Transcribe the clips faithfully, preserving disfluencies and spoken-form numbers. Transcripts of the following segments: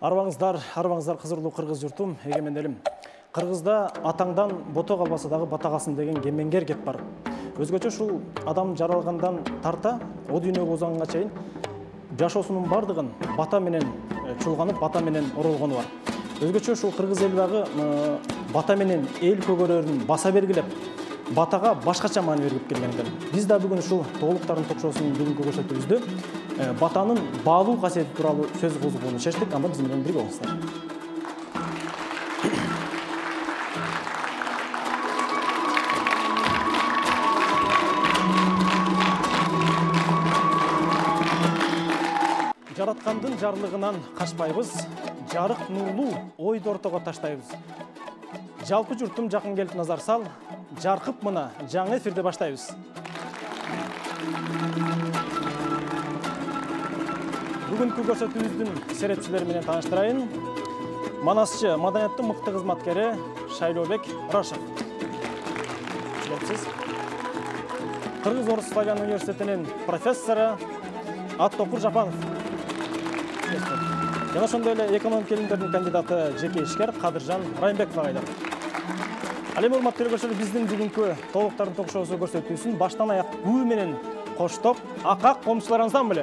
Арбаңыздар, арбаңыздар қызырлы қырғыз жұртым, егемен елім. Қырғызда атаңдан бото қалбасы дағы батағасын деген кемеңгер кеп бар. Өзгөчө шул адам жаралғандан тарта, о дүйнөгө озганга чейин жашоосунун бардыгын бата менен чулганып, бата менен оролгону бар. Өзгөчө шул кыргыз эл багы бата менен эл көгөрөрүн баса бергилеп, батага башкача маани берип келгендер. Биз да бүгүн ушул толуктардын ток-шоусунун бүгүнкү көрсөтүүбүздө батанын баалуу касиети тууралуу сөз козгоону чечтик. Анда биз менен бирге болуңуздар. Жараткандын жарлыгынан качпайбыз, жарык нурлуу ойду ортого таштайбыз. Жалпы журтум жакын келип назар сал, жаркып мына жаңы эфирде баштайбыз. Бүгүнкү көрсөтүүбүздүн серепчилери менен тааныштырайын. Манасчы маданияттын мыкты кызматкери Шайлообек Рашев. Келипсиз. Кыргыз Орус Славян университетинин профессору Аттокур Жапанов. Жана ошондой эле экономика илимдеринин кандидаты жеке ишкер Кадыржан Райымбеков агайлар. Ал эми урматтуу көрөрмандар, биздин бүгүнкү толуктардын ток-шоусу көрсөтүүсүн баштан аяк күү менен коштоп, акак комчулар ансамблы.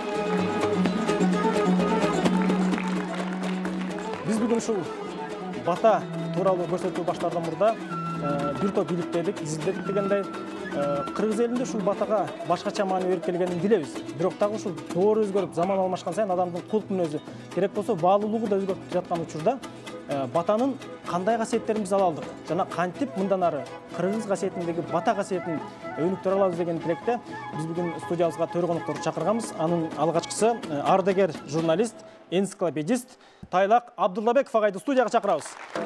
Биз бүгүн ушул бата тууралуу көрсөтүү баштаардан мурда бир топ иликтедик, изилдедик дегендей, кыргыз элинде ушул батага башкача маани берип келгенин билебиз. Бирок дагы ушул доор өзгөрүп, заман алмашкан сайын адамдын кулк мүнөзү, керек болсо баалуулугу да өзгөрүп жаткан учурда батанын кандай касиеттерин биз ала алдык жана кантип мындан ары кыргыз касиетиндеги бата касиетин өнүктүрө алабыз деген тилекте биз бүгүн студиябызга төр коноктор чакырганбыз. Анын алгачкысы ардагер журналист, энциклопедист Тайлак Абдуллабеков агайды студияга чакырабыз.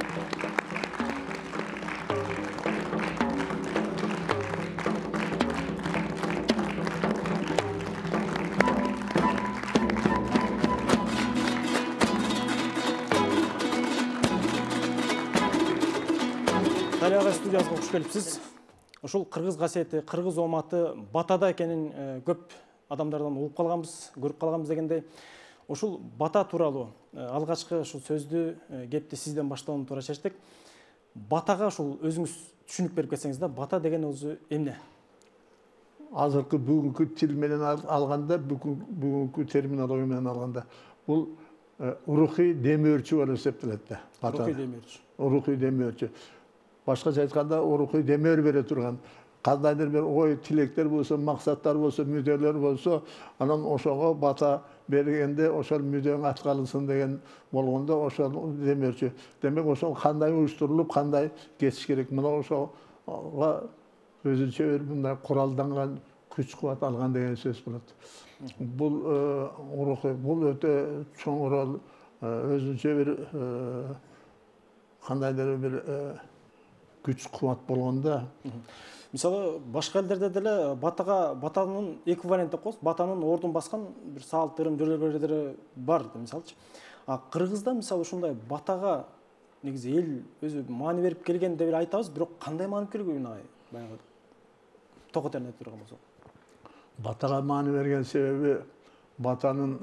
Тайлак студиясына кош келипсиз. Ушул кыргыз касиети, кыргыз оматы батада экенин көп адамдардан угуп калганбыз, көрүп калганбыз дегендей. Ушул бата тууралуу алгачкы ушул сөздү, кепти сизден баштоону туура чечтик. Батага ушул өзүңүз түшүнүк берип кетсеңиз да, бата деген өзү эмне? Азыркы бүгүнкү тил менен алганда, бүгүнкү терминология менен алганда, бул рухий демөөрчү болуп эсептелет да. Рухий демөөрчү. Рухий демөөрчү. Башкача айтканда, рухий демөөр бере турган, кандайдыр бир ой, тилектер болсо, максаттар болсо, мүдөлөр болсо, анан ошого бата бергенде ошол мүдөң аткарылсын деген болгондо ошол демөөрчү. Демек ошол кандай уюштурулуп, кандай кетиш керек. Мына ошого өзүнчө бир мындай куралданган күч кубат алган деген сөз болот. Бул рухий, бул өтө чоң рол, өзүнчө бир кандайдыр бир күч кубат болгондо. Мисалы, башка элдерде деле батага батанын эквиваленти деп коебуз, батанын ордун баскан бир салттырым жерлери бар, мисалчы. А кыргызда мисалы ушундай батага негизи эл өзү маани берип келген деп эле айтабыз, бирок кандай маани берип келген баягы токотерин айтып турган болсок. Батага маани берген себеби батанын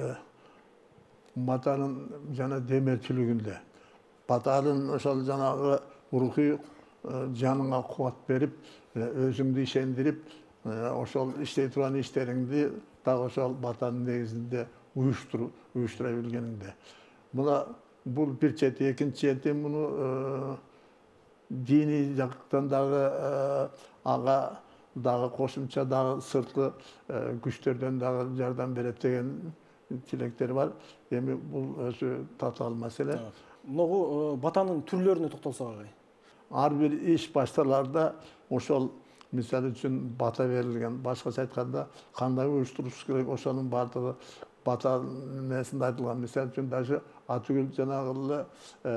батанын жана демерчилигинде. Батанын ошол жанагы рухий жаныңа кубат берип, өзүңдү ишендирип, ошол иштей турган иштериңди дагы ошол батанын негизинде уюштура билгениңде. Мына бул бир чети, экинчи чети муну диний жактан дагы ага дагы кошумча дагы сырткы күчтөрдөн дагы жардам берет деген тилектер бар. Эми бул өзү татаал маселе. Могу батанын түрлөрүнө токтолсок агай. Ар бир иш башталарда ошол мисалы үчүн бата берилген, башкача айтканда кандай уюштуруш керек, ошонун баардыгы бата несинде айтылган. Мисалы үчүн даже атүгүл жанагы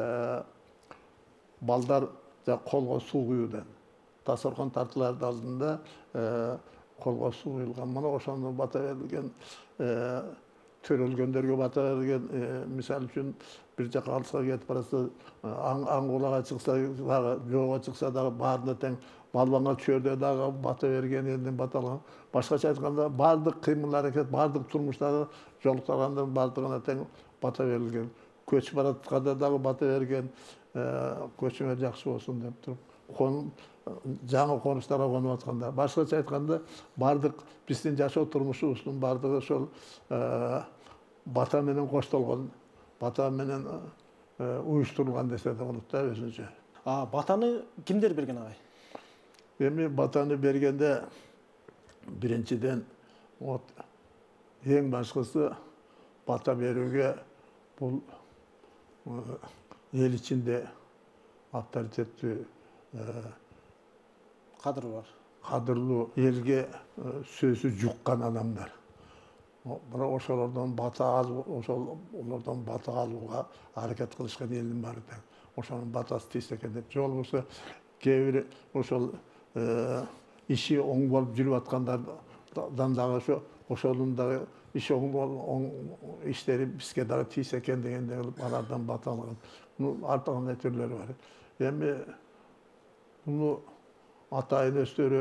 балдар колго суу куюудан, дасторкон тартыларды алдында колго суу куюлган. Мына ошону бата берилген, төрөлгөндөргө бата берилген. Мисалы үчүн бир жака алыска кетип барса, аңгулага чыкса дагы, жоого чыкса дагы баарына тең, балбанга чөөрдө дагы бата берген, элдин бата алган. Башкача айтканда, баардык кыймыл аракет, баардык турмуштагы жолуктаргандын баардыгына тең бата берилген. көчүп баратканда дагы бата берген, көчүңөр жакшы болсун деп туруп, конуп жаңы конуштарга конуп атканда, башкача айтканда, бардык биздин жашоо турмушубуздун бардыгы ошол бата менен коштолгон, бата менен уюштурулган десе да болот да өзүнчө. А батаны кимдер берген агай? Эми батаны бергенде биринчиден вот эң башкысы бата берүүгө бул эл ичинде авторитеттүү, Кадыр бар. кадырлуу, элге сөзү жуккан адамдар. Бирок ошолордон бата алуу, ошол олордон бата алууга аракет кылышкан элдин баары тең. Ошонун батасы тийсе экен деп. Же болбосо кээ бир ошол иши оң болуп жүрүп аткандардан дагы ошо ошонун дагы иши оң иштери бизге дагы тийсе экен дегенде кылып алардан бата алган. Муну ар кандай түрлөрү бар. Эми муну атайын өздөрү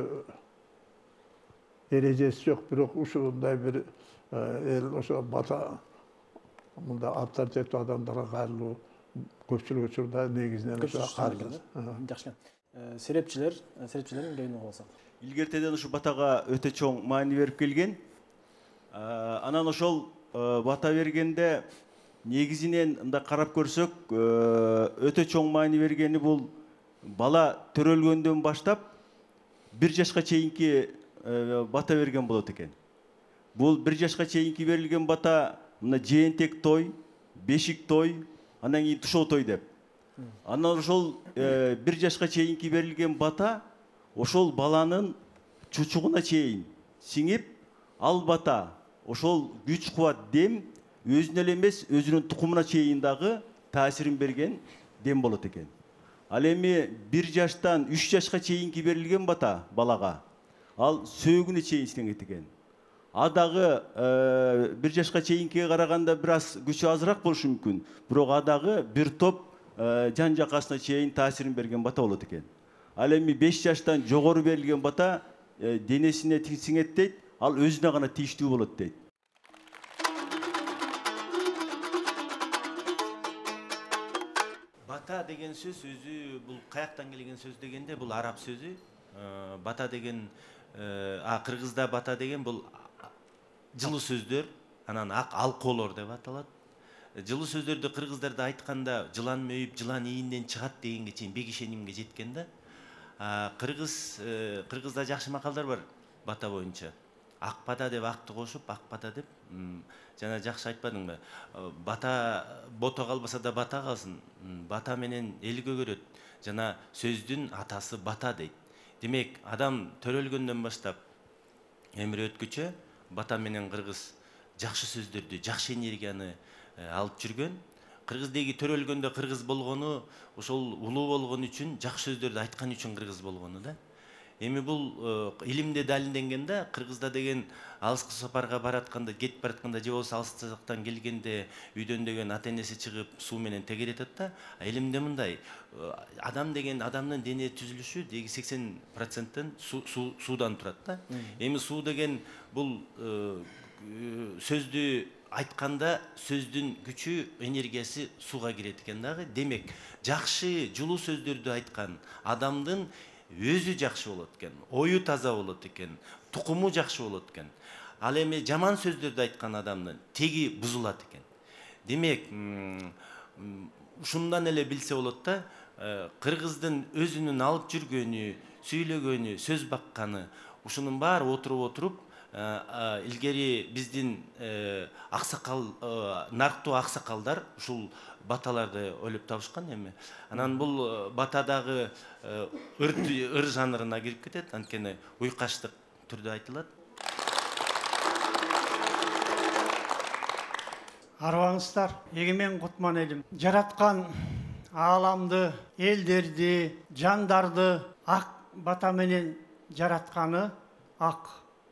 эрежеси жок, бирок ушундай бир эл ошо бата мында авторитеттүү адамдарга кайрылуу көпчүлүк учурда негизинен ошо кайрылат. Жакшы. Серепчилер, серепчилердин кайын болсак. Илгертеден ушу батага өтө чоң маани берип келген. Анан ошол бата бергенде негизинен мындай карап көрсөк, өтө чоң маани бергени бул бала төрөлгөндөн баштап бир жашка чейинки бата берген болот экен. Бул бир жашка чейинки берилген бата мына жээнтек той, бешик той, анан кийин тушоо той деп. Анан ошол бир жашка чейинки берилген бата ошол баланын чучугуна чейин сиңип, ал бата ошол күч кубат дем өзүнө эле эмес, өзүнүн тукумуна чейин дагы таасирин берген дем болот экен. Ал эми бир жаштан үч жашка чейинки берилген бата балага ал сөөгүнө чейин сиңет экен. А дагы бир жашка чейинкиге караганда бир аз күчү азыраак болушу мүмкүн. Бирок а дагы бир топ жан жакасына чейин таасирин берген бата болот экен. Ал эми беш жаштан жогору берилген бата денесине сиңет дейт, ал өзүнө гана тийиштүү болот дейт. Бата деген сөз өзү бул каяктан келген сөз дегенде бул араб сөзү. Бата деген а кыргызда бата деген бул жылуу сөздөр, анан ак алкоолор деп аталат. Жылуу сөздөрдү кыргыздарда айтканда жылан мөйүп, жылан ийинден чыгат дегенге чейин бек ишенимге жеткен да. Кыргыз кыргызда жакшы макалдар бар бата боюнча. Ак бата деп акты кошуп, ак бата деп жана жакшы айтпадыңбы? Бата бото калбаса да бата калсын. Бата менен эл көгөрөт. Жана сөздүн атасы бата дейт. Демек, адам төрөлгөндөн баштап өмүрү өткүчө бата менен кыргыз жакшы сөздөрдү, жакшы энергияны алып жүргөн. Кыргыздеги төрөлгөндө кыргыз болгону, ошол улуу болгон үчүн, жакшы сөздөрдү айткан үчүн кыргыз болгону да. Эми бул илимде далилденген да, кыргызда деген алыскы сапарга баратканда, кетип баратканда же болбосо алыс жактан келгенде үйдөн деген ата энеси чыгып суу менен тегеретет да. Илимде мындай, адам деген адамдын дене түзүлүшү деги сексен проценттен суудан турат да. Эми суу деген бул сөздү айтканда сөздүн күчү, энергиясы сууга кирет экен дагы. Демек, жакшы, жылуу сөздөрдү айткан адамдын өзү жакшы болот экен, ою таза болот экен, тукуму жакшы болот экен. Ал эми жаман сөздөрдү айткан адамдын теги бузулат экен. Демек, ушундан эле билсе болот да, кыргыздын өзүнүн алып жүргөнү, сүйлөгөнү, сөз бакканы, ушунун баары отуруп отуруп, илгери биздин аксакал, нарктуу аксакалдар ушул баталарды ойлоп табышкан эми. Анан бул батадагы ыр жанрына кирип кетет, анткени уйкаштык түрдө айтылат. Арыбаңыздар, эгемен кутман элим. Жараткан ааламды, элдерди, жандарды ак бата менен жаратканы ак.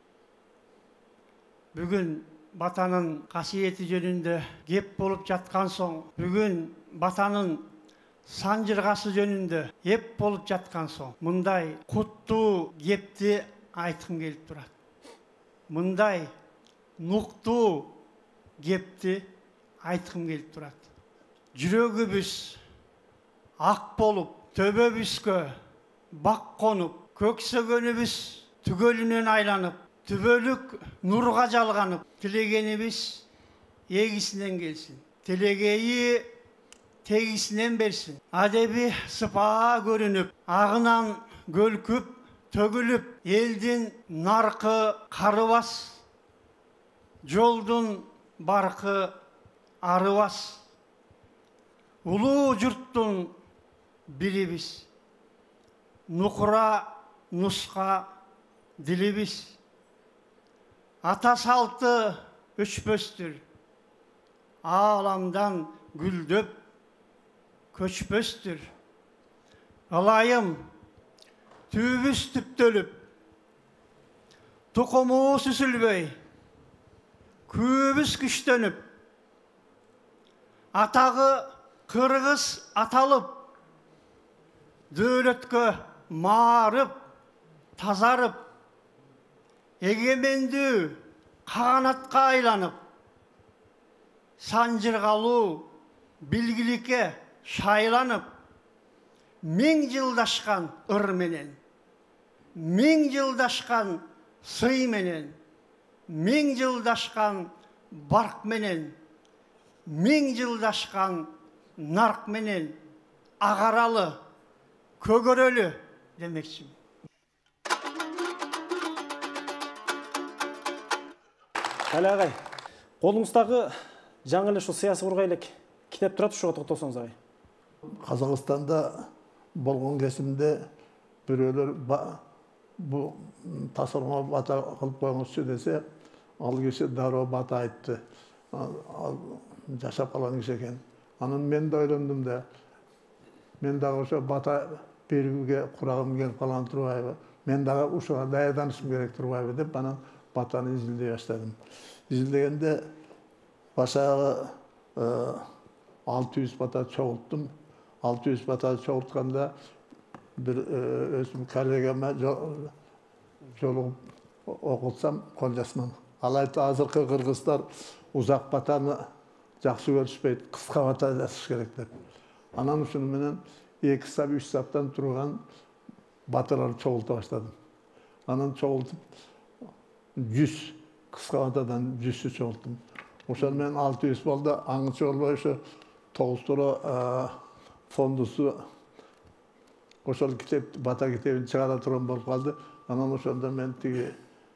Бүгүн батанын касиети жөнүндө кеп болуп жаткан соң, бүгүн батанын санжыргасы жөнүндө эп болуп жаткан соң, мындай куттуу кепти айткым келип турат. Мындай нуктуу кепти айткым келип турат. жүрөгүбүз ак болуп, төбөбүзгө бак конуп, көксөгөнүбүз түгөлүнөн айланып, түбөлүк нурга жалганып, тилегенибиз эгисинен келсин. Тилегейи тегисинен берсин. Адеби сыпаа көрүнүп, агынан көлкүп, төгүлүп, элдин наркы карыбас, жолдун баркы арыбас. Улуу журттун бирибиз, нукура нуска дилибиз. Ата салты өчпөстүр, ааламдан гүлдөп көчпөстүр. Ылайым түбүбүз түптөлүп, тукумубуз үзүлбөй, күүбүз күчтөнүп, атагы кыргыз аталып, дөөлөткө маарып, тазарып, эгемендүү каганатка айланып, санжыргалуу билгиликке шайланып, миң жылдашкан ыр менен, миң жылдашкан сый менен, миң жылдашкан барк менен, миң жылдашкан нарк менен агаралы, көгөрөлү демекчимин. Али агай, колуңуздагы жаңы эле ушул саясий кургай элек китеп турат, ушуга токтолсоңуз агай. Казакстанда болгон кезимде бирөөлөр бу тасырма бата кылып коюңузчу десе, ал киши дароо бата айтты. Ал жашап калган киши экен. Анан мен да ойлондум да, мен дагы ошо бата берүүгө курагым келип калган турбайбы? Мен дагы ушуга даярданышым керек турбайбы деп, анан батаны изилдей баштадым. Изилдегенде башагы алты жүз бата чогулттум. алты жүз бата чогултканда бир өзүм коллегама жолугуп окутсам, кол жазмам. Ал айтты, азыркы кыргыздар узак батаны жакшы көрүшпөйт, кыска бата жазыш керек деп. Анан ушуну менен эки сап, үч саптан турган баталарды чогулта баштадым. Анан чогултуп жүз кыска батадан жүзсү чогулттум. Ошол менен алты жүз болду. Аңчы болбой ошо тогуз тура фондусу ошол китеп, бата китебин чыгара турган болуп калды. Анан ошондо мен тиги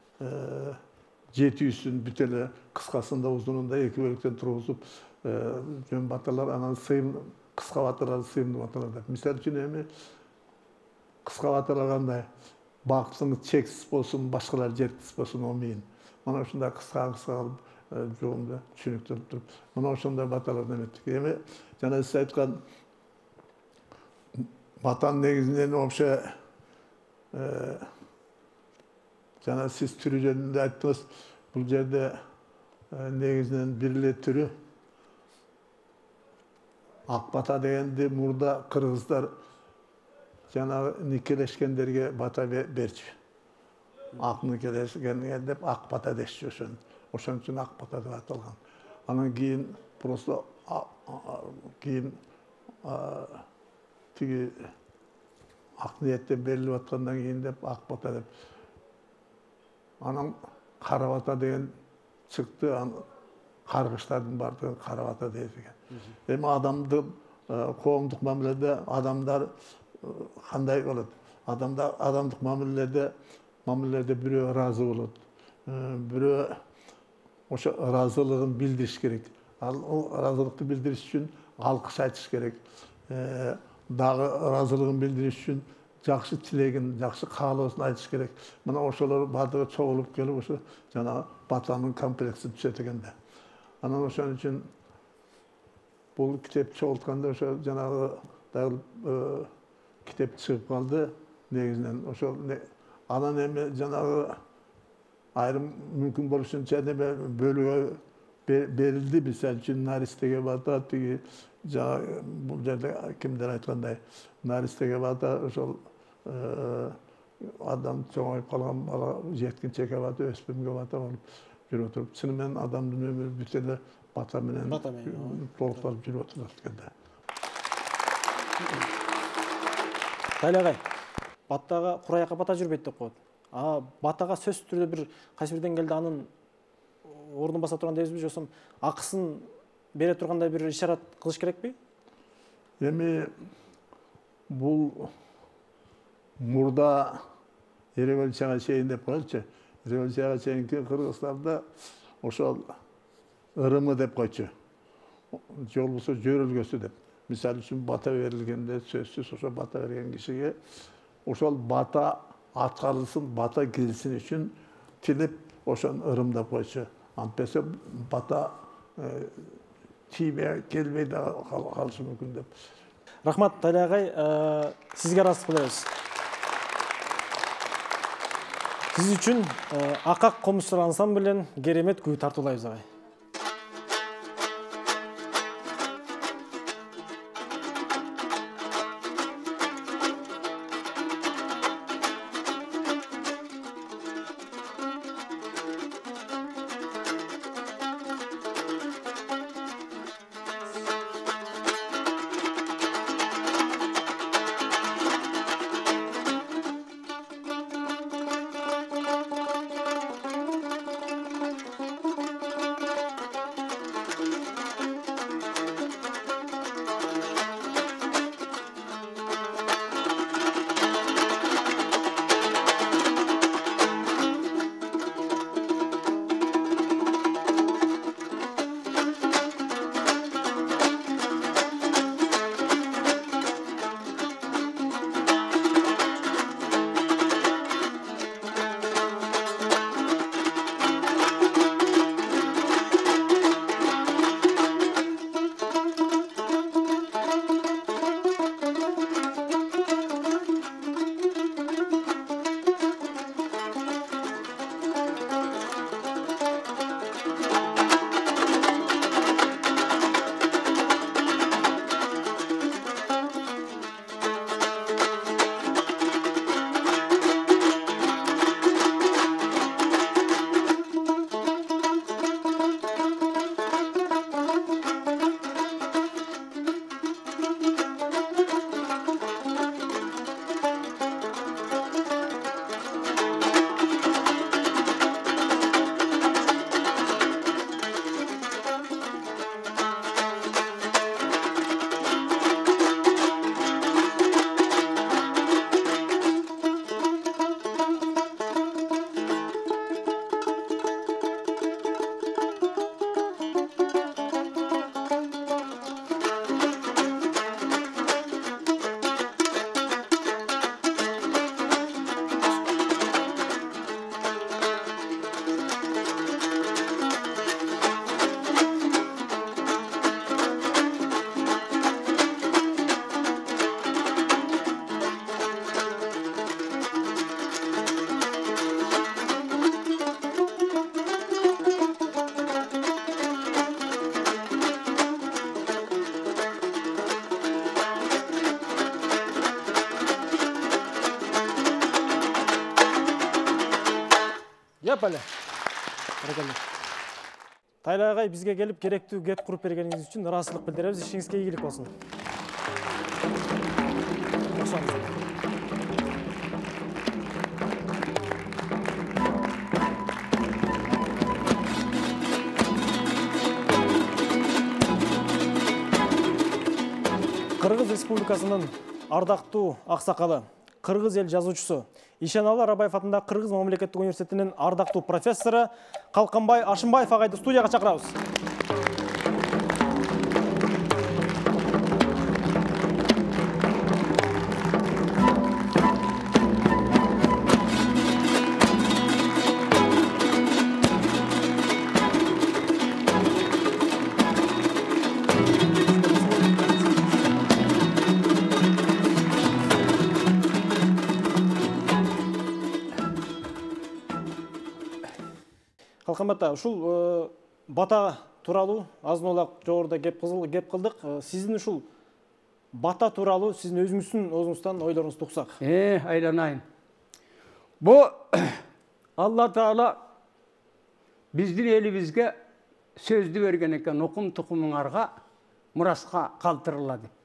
жети жүзүн бүт эле кыскасында, узунунда эки бөлүктөн тургузуп, жөн баталар, анан сыйым, кыска баталар, сыйымдуу баталар деп. Мисалы үчүн эми кыска баталар кандай? Бактыңыз чексиз болсун, башкалар жеткисиз болсун, омейин. Мына ушундай кыска-кыска кылып жолунда түшүнүктөрүп туруп, мына ошондой баталардан өттүк. Эми жана сиз айткан батанын негизинен вообще жана сиз түрү жөнүндө айттыңыз. Бул жерде негизинен бир эле түрү ак бата дегенди мурда кыргыздар жана никелешкендерге бата берчү. Ак никелешкенге деп ак бата дешчү ошону. Ошон үчүн ак бата деп аталган. Анан кийин просто кийин тиги ак ниеттен берилип аткандан кийин деп ак бата деп. Анан кара бата деген чыкты, каргыштардын бардыгы кара бата дейт экен. Эми адамды коомдук мамиледе адамдар кандай болот? Адамдар адамдык мамиледе мамиледе бирөө ыраазы болот. Бирөө ошо ыраазылыгын билдириш керек. Ал ыраазылыкты билдириш үчүн алкыш айтыш керек. Дагы ыраазылыгын билдириш үчүн жакшы тилегин, жакшы каалоосун айтыш керек. Мына ошолор бардыгы чогулуп келип ошо жана батанын комплексин түзөт экен да. Анан ошон үчүн бул китеп чогултканда ошо жанагы дагы китеп чыгып калды негизинен. Ошол анан эми жанагы айрым мүмкүн болушунча неме бөлүгө берилди. Мисалы үчүн наристеге бата, тиги жана бул жерде кимдер айткандай наристеге бата, ошол адам чоңоюп калган бала жеткинчекке бата, өспүрүмгө бата болуп жүрүп туруп, чыны менен адамдын өмүрү бүт эле бата менен Бата менен, толукталып жүрүп отурат экен. Тайлы агай, баттага кураяка бата жүрбөйт деп коет. А батага сөзсүз түрдө бир кайсы бир деңгээлде анын ордун баса турган дейбизби, жоксо акысын бере тургандай бир ишарат кылыш керекпи? Эми бул мурда революцияга чейин деп коелучу. Революцияга чейинки кыргызстанда ошол ырымы деп койчу. Же болбосо жөрөлгөсү деп. Мисалы үчүн бата берилгенде сөзсүз ошо бата берген кишиге ошол бата аткарылсын, бата келсин үчүн тилеп ошон ырым деп койчу. Антпесе бата тийбей келбей да калышы мүмкүн деп. Рахмат, Тайлы агай, сизге ыраазычылык билдиребиз. Сиз үчүн Акак комузчулар ансамблинен керемет күү тартуулайбыз агай. Кеп әлі. Баракалла. Тайлы агай бизге келип керектүү кеп куруп бергениңиз үчүн ыраазычылык билдиребиз. Ишиңизге ийгилик болсун. Кыргыз Республикасынын ардактуу аксакалы, кыргыз эл жазуучусу, Ишеналы Арабаев атындагы Кыргыз мамлекеттик университетинин ардактуу профессору Калканбай Ашымбаев агайды студияга чакырабыз. Калканбай, ушул бата тууралуу азын-аулак жогоруда кеп кылдык. Сиздин ушул бата тууралуу сиздин өзүңүздүн оозуңуздан ойлоруңузду уксак. Э, айланайын. Бу Алла Таала биздин элибизге сөзді берген екен, оқым тұқымыңарға мұрасқа қалтырыла деп.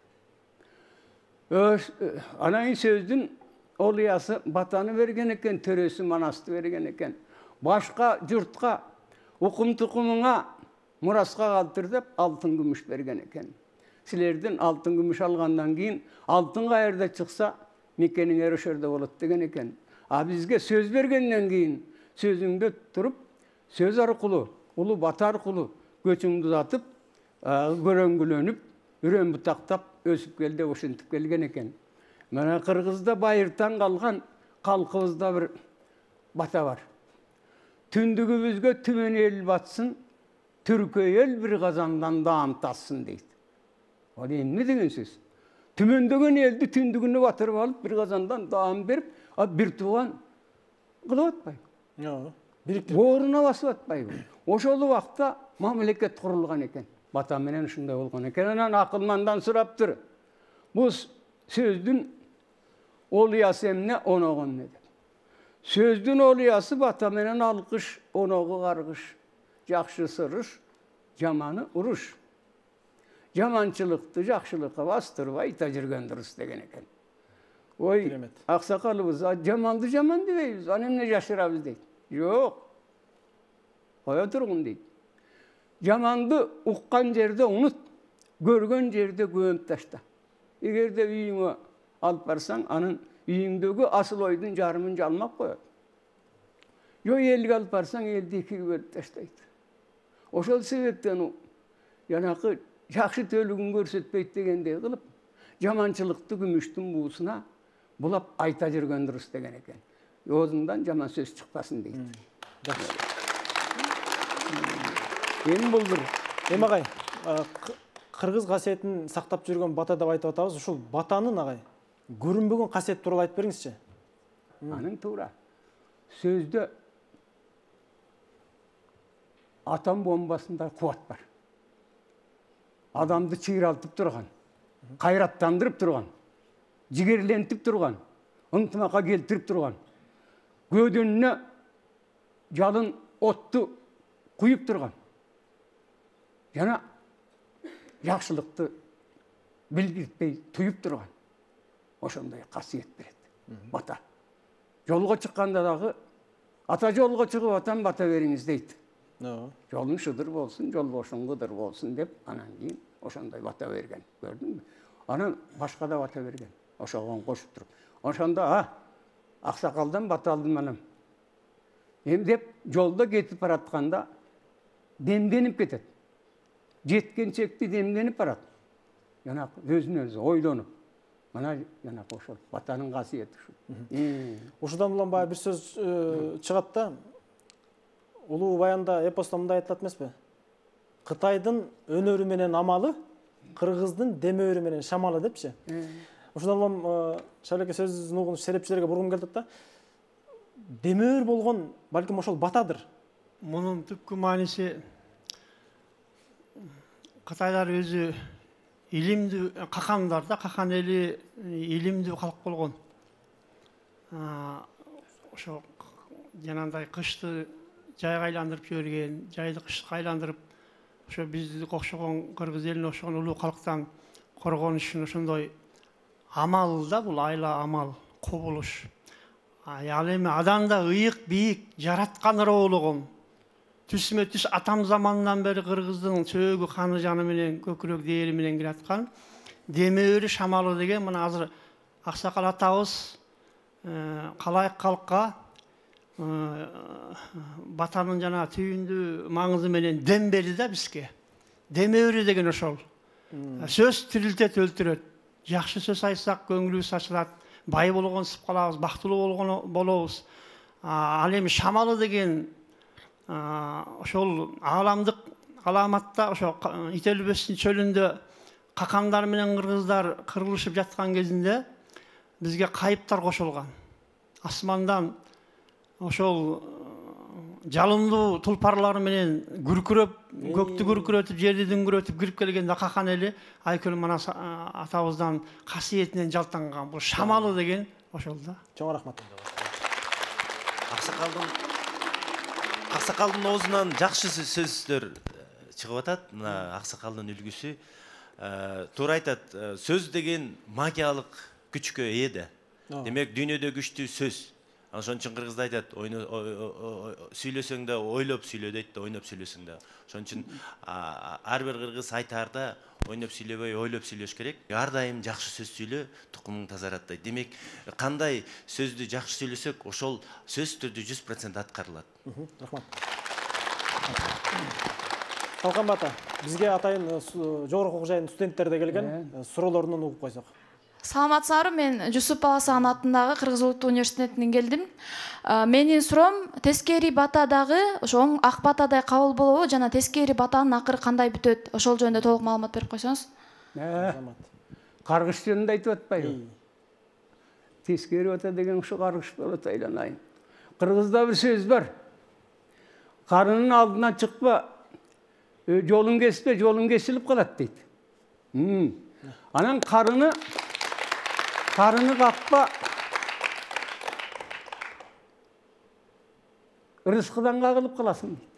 Анайын сөздің олиясы батаны берген екен, төресі манасты берген екен. Башқа жұртқа оқым тұқымыңа мұрасқа қалтыр деп алтын күміш берген екен. Сілердің алтын күміш алғандан кейін алтын қайырда шықса мекенің өрішерде болады деген екен. А бізге сөз бергеннен кейін сөзіңді тұрып, сөз арқылы, ұлы бата арқылы көчіңді ұзатып, көрөнгіленіп, үрен бұтақтап, өсіп келді, өшінтіп келген екен. Мына Қырғызда байыртан қалған қалқымызда бір бата бар. Түндігімізге түмен ел батсын, түркі ел бір қазандан дам тассын дейді. Ол не деген сөз? Түмендеген елді түндігіні батырып алып, бір қазандан дам беріп, бір туған қылып атпай. Орына басып атпай. Ошолы уақытта мемлекет құрылған екен. Батаменен ұшындай болған екен. Анан ақылмандан сұрап тұр. Бұл сөздің олиясы емне оноғын не деп. Сөздің олиясы батаменен алқыш, оноғы қарғыш, жақшы сырыш, жаманы ұрыш. Жаманшылықты жақшылыққа бастырып айта жүрген дұрыс деген екен. Ой, ақсақалыбыз, жаманды жаман демейбіз, анемне жашырабыз дейді. Жоқ, қоя тұрғын дейді. Жаманды ұққан жерде ұмыт, көрген жерде көміп ташта. Егерде үйіңе алып барсаң, анын үйіңдегі асыл ойдың жарымын жалмақ қояды. Жоқ, елге алып барсаң, елді екіге бөліп таштайды. Ошол себептен жанақы жақсы төлігін көрсетпейді дегенде қылып, жаманшылықты күміштің буысына бұлап айта жүрген дұрыс деген екен. Өзіңден жаман сөз шықпасын дейді. Ең бұл бір. Емағай, қырғыз қасиетін сақтап жүрген бата деп айтып атабыз. Ушул батанын ағай, көрінбеген қасиет туралы айтып беріңізші. Аның тура. Сөзді атам бомбасында қуат бар. Адамды чиыралтып тұрған, қайраттандырып тұрған, жігерлентіп тұрған, ынтымаққа келтіріп тұрған, көденіне жалын отты құйып тұрған. Жана жақшылықты білгітпей тұйып тұрған. Ошондай қасиет береді. Бата. Жолға шыққанда дағы, ата жолға шығып атам бата беріңіз дейді. Жолың шыдыр болсын, жол бошың қыдыр болсын деп, анан кейін ошондай бата берген. Көрдің бі? Анан башқа да бата берген. Ошоған қошып тұрып. Ошонда, а, ақсақалдан бата алдым анам. Ем деп, жолда кетіп баратқанда демденіп кетеді. Жеткеншекті демденіп барады. Жанақ өзін өзі ойланып. Мына жанақ ошол батаның қасиеті шу. Ошодан улан баа бір сөз чыгат да. Улуу баянда эпоста мындай айтылат эмеспи? Кытайдын өнөрү менен амалы, Кыргыздын демөөрү менен шамалы депчи. Ошодан улам Шайлеке сөзүн угуп серепчилерге бургум келди да. Демөөр болгон балким ошол батадыр. Мунун түпкү мааниси Кытайлар өзү илимдүү какандар да, какан эли илимдүү калк болгон. Ошо жанагындай кышты жайга айландырып жиберген, жайды кышка айландырып, ошо бизди окшогон кыргыз элине окшогон улуу калктан коргон үчүн ошондой амал да, бул айла амал, кубулуш. Ал эми адамда ыйык бийик жараткан роолугун түсмө түс атам заманынан бери кыргыздын сөөгү каны жаны менен көкүрөк дээри менен келаткан демөөрү шамалы деген мына азыр аксакал атабыз калайык калкка батанын жана түйүндүү маңызы менен дем берди да бизге. Демөөрү деген ошол. Сөз тирилтет, өлтүрөт. Жакшы сөз айтсак көңүлүбүз ачылат, бай болгонсуп калабыз, бактылуу болгон болобуз. Ал эми шамалы деген ошол ааламдык аламатта ошо Ителбестин чөлүндө какандар менен кыргыздар кырылышып жаткан кезинде бизге кайыптар кошулган. Асмандан ошол жалындуу тулпарлар менен күркүрөп, көктү күркүрөтүп, жерди дүңгүрөтүп кирип келгенде какан эли Айкүл Манас атабыздан касиетинен жалтанган. Бул шамалы деген ошол да. Чоң рахмат. Аксакалдын Аксакалдын оозунан жакшы сөздөр чыгып атат, мына аксакалдын үлгүсү. Туура айтат, сөз деген магиялык күчкө ээ да. Демек дүйнөдө күчтүү сөз. Ошон үчүн кыргызда айтат, сүйлөсөң да ойлоп сүйлө дейт да, ойноп сүйлөсөң да. Ошон үчүн ар бир кыргыз айтаарда ойноп сүйлөбөй, ойлоп сүйлөш керек. Ар дайым жакшы сөз сүйлө, тукумуң тазарат дейт. Демек, кандай сөздү жакшы сүйлөсөк, ошол сөз түрдү жүз процент аткарылат. Рахмат. Талкан бата, бизге атайын жогорку окуу жайынын студенттери да келген. Суроолорунан угуп койсок. Саламатсыздарбы, мен Жусуп Баласан атындагы Кыргыз Улуттук университетинен келдим. Менин суроом, тескери батадагы ошо ак батадай кабыл болобу жана тескери батанын акыры кандай бүтөт? Ошол жөнүндө толук маалымат берип койсоңуз. Каргыш жөнүндө айтып атпайбы? Тескери бата деген ушу каргыш болот, айланайын. Кыргызда бир сөз бар. Карынын алдынан чыкпа, жолун кеспе, жолун кесилип калат дейт. Анан карыны Karını kappa, rızkıdan kağılıp kalasın deydi.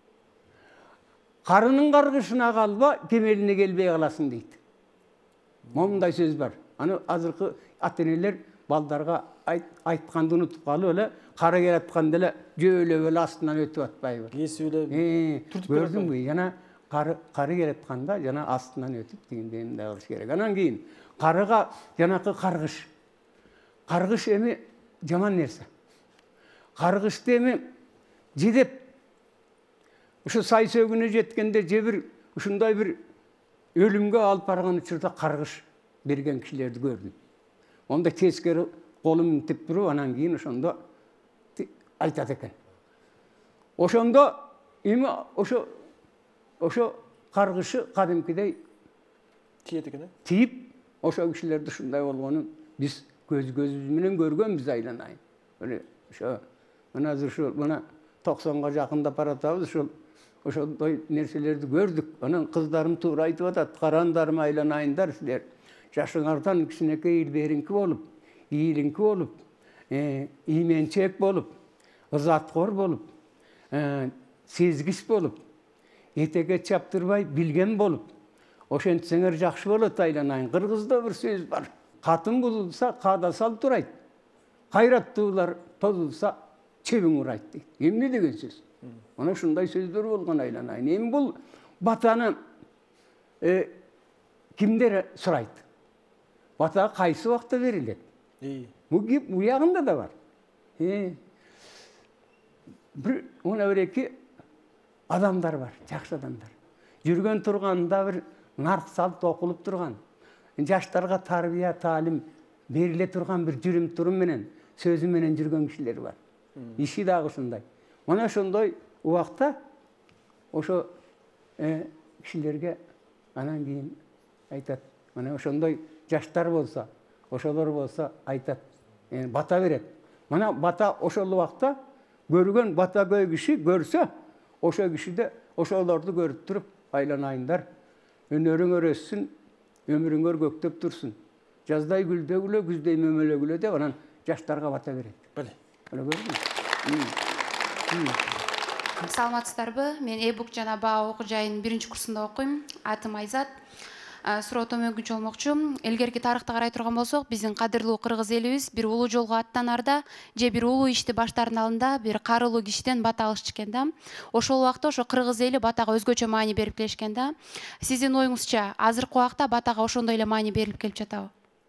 Karının kargışına kalba, kemeline gelmeye kalasın deydi. Monday söz var. Hani azırkı ateneler baldarga aytkandı unutup kalı öyle, kara yaratkan dele jöyle öyle astından ötüp atpayı var. Yes öyle. Gördün mü? Yana karı karı yaratkanda yana astından ötüp degenden de alış gerek. Anan keyin karıga yanakı kargış. Kargış emi jaman nerse. Kargış demi jidep uşu say sögüne jetkende jebir uşunday bir ölümge alıp bargan учурда kargış bergen kişilerdi gördüm. Onda teskeri kolum tip durup anan keyin ошондо aytat eken. Ошондо эми ошо ошо kargışı kadimkidey tiyet eken. Tiyip ошо kişilerde ушундай болгонун биз көз көзүбүз менен көргөнбүз айланайын. Öyle ошо мына азыр ушул мына токсонго жакындап баратабыз, ушул ошондой нерселерди көрдүк. Анан кыздарым туура айтып атат, карандарым айланайындар силер. Жашыңардан кичинекей илберинки болуп, ийилинки болуп, ийменчек болуп, ызаткор болуп, сезгич болуп, этеге чаптырбай билген болуп, ошентсеңер жакшы болот айланайын. Кыргызда бир сөз бар. Катын бузулса, каада сал турайт. Кайраттуулар тозулса, чебиң урайт дейт. Эмне деген сөз? Ana şunday sözler olgan aylanayın. Em bul batany e, kimder surayt? Bata kaysı vaqtda verilet? Bu gip bu yağında da var. E, bir ona öreki adamlar var, jakşı adamlar. Jürgen turganda bir nark salt okulup turgan. Jaşlarga tarbiya, talim berile turgan bir jürüm turum menen, sözü menen jürgen kişiler var. İşi dagı şunday. Ona şunday uaqta oşo e, kişilerge anan keyin aytat. Mana oşondoy jaştar bolsa, oşolor bolsa aytat. Yani bata beret. Mana bata oşol uaqta görgön bata göy kişi görse, oşo kişi de oşolordu görüp turup aylanayınlar. Önörüң örössün, ömürüڭөр göktep tursun. Жаздай гүлдө гүлө, күздөй мөмөлө гүлө деп анан жаштарга бата берет. Беле. Аны көрдүңүз? Саламатсыздарбы? Мен e-book жана баа окуу жайынын биринчи курсунда окуйм. Атым Айзат. Суроо төмөнкүнчү болмокчу. Илгерки тарыхты карай турган болсок, биздин кадырлуу кыргыз элибиз бир улуу жолго аттанарда же бир улуу ишти баштардын алдында бир карылуу кишиден бата алышчу экен да. Ошол убакта ошо кыргыз эли батага өзгөчө маани берип келишкен да. Сиздин оюңузча, азыркы убакта батага ошондой эле маани берилип келип жатабы?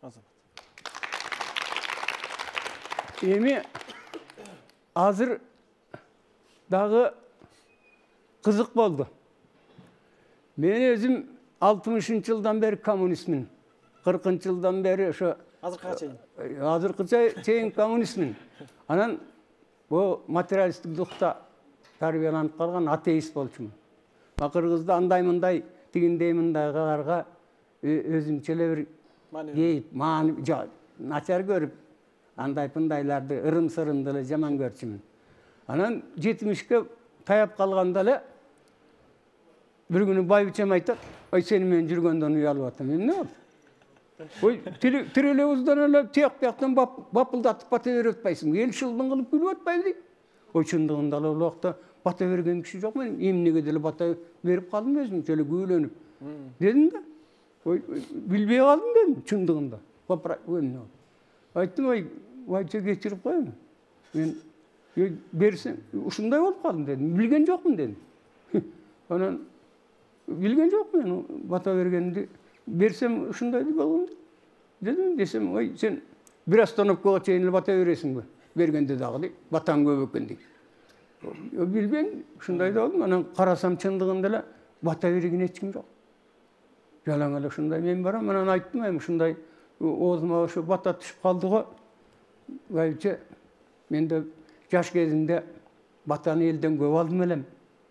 Эми азыр дагы кызык болду. Мен өзүм алтымышынчы жылдан бери коммунистмин. кыркынчы жылдан бери ошо азыркыга чейин. Азыркыга чейин коммунистмин. Анан бу материалисттик духта тарбияланып калган атеист болчумун. Кыргызда андай мындай тигиндей мындайга өзүмчө эле бир кейип, маани начар көрүп, андай пындайларды ырым сырымды эле жаман көрчүмүн. Анан жетимишке таяп калганда эле бир күнү байбичем айтат, "Ой, сени менен жүргөндөн уялып атам." Эмне болду? Ой, тирелебизден эле тияк бияктан бапылдатып бата берип атпайсыңбы? Эл шылдың кылып күлүп атпайбы дейт. Ой чындыгында эле ул убакта бата берген киши жок мен. Эмнеге деле бата берип калдым өзүм жөлө күйлөнүп. Дедим да. Ой билбей калдым дедим чындыгында. Поправил. Айттым ой вайча кечирип коеюн. Мен берсем ушундай болуп калдым дедим. Билген жокмун дедим. Анан билген жок мен бата бергенди берсем ушундай болгон дедим. Десем ой сен бир остановкага чейин эле бата бересиңби? Бергенде дагы батаң көп экен дейт. Билбейм ушундай да болдум. Анан карасам чындыгында эле бата берген эч ким жок. Жалаң эле ушундай мен барам. Анан айттым эми ушундай оозума ошо бата түшүп калды го. Вайча мен де жаш кезимде батаны элден көп алдым элем.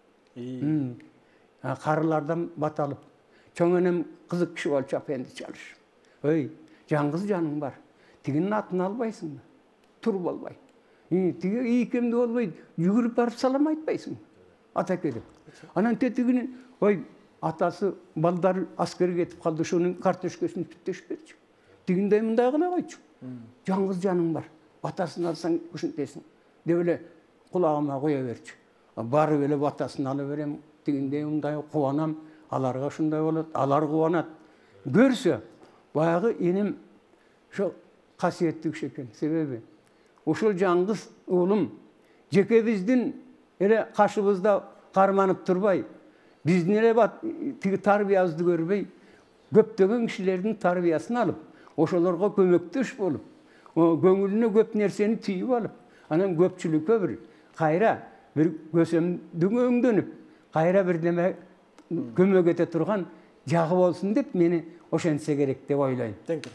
Карылардан бата алып. Чоң энем кызык киши болчу апенди чалыш. Ой, жаңгыз жаның бар. Тигинин атын албайсыңбы? Тур болбай. Тиги ийкемди болбой, жүгүрүп барып салам айтпайсың. Атаке деп. Анан тетигинин, ой, атасы балдар аскерге кетип калды, ошонун картошкасын түптөшүп берчү. Тигиндей мындай кыла койчу. Жаңгыз жаның бар. Батасын алсаң ушинтесиң. Деп эле кулагыма кое берчү. Барып эле батасын алып берем. Тигиндей мындай кубанам. Аларга ушундай болот, алар кубанат. Көрсө, баягы энем ошо касиеттүү киши экен. Себеби ошол жаңгыз уулум жекебиздин эле кашыбызда карманып турбай, биздин эле тиги тарбиябызды көрбөй, көптөгөн кишилердин тарбиясын алып, ошолорго көмөктөш болуп, көңүлүнө көп нерсени түйүп алып, анан көпчүлүккө бир кайра бир көсөмдүң өңдөнүп, кайра бирдеме көмөк эте турган жагы болсун деп мени ошентсе керек деп ойлойм.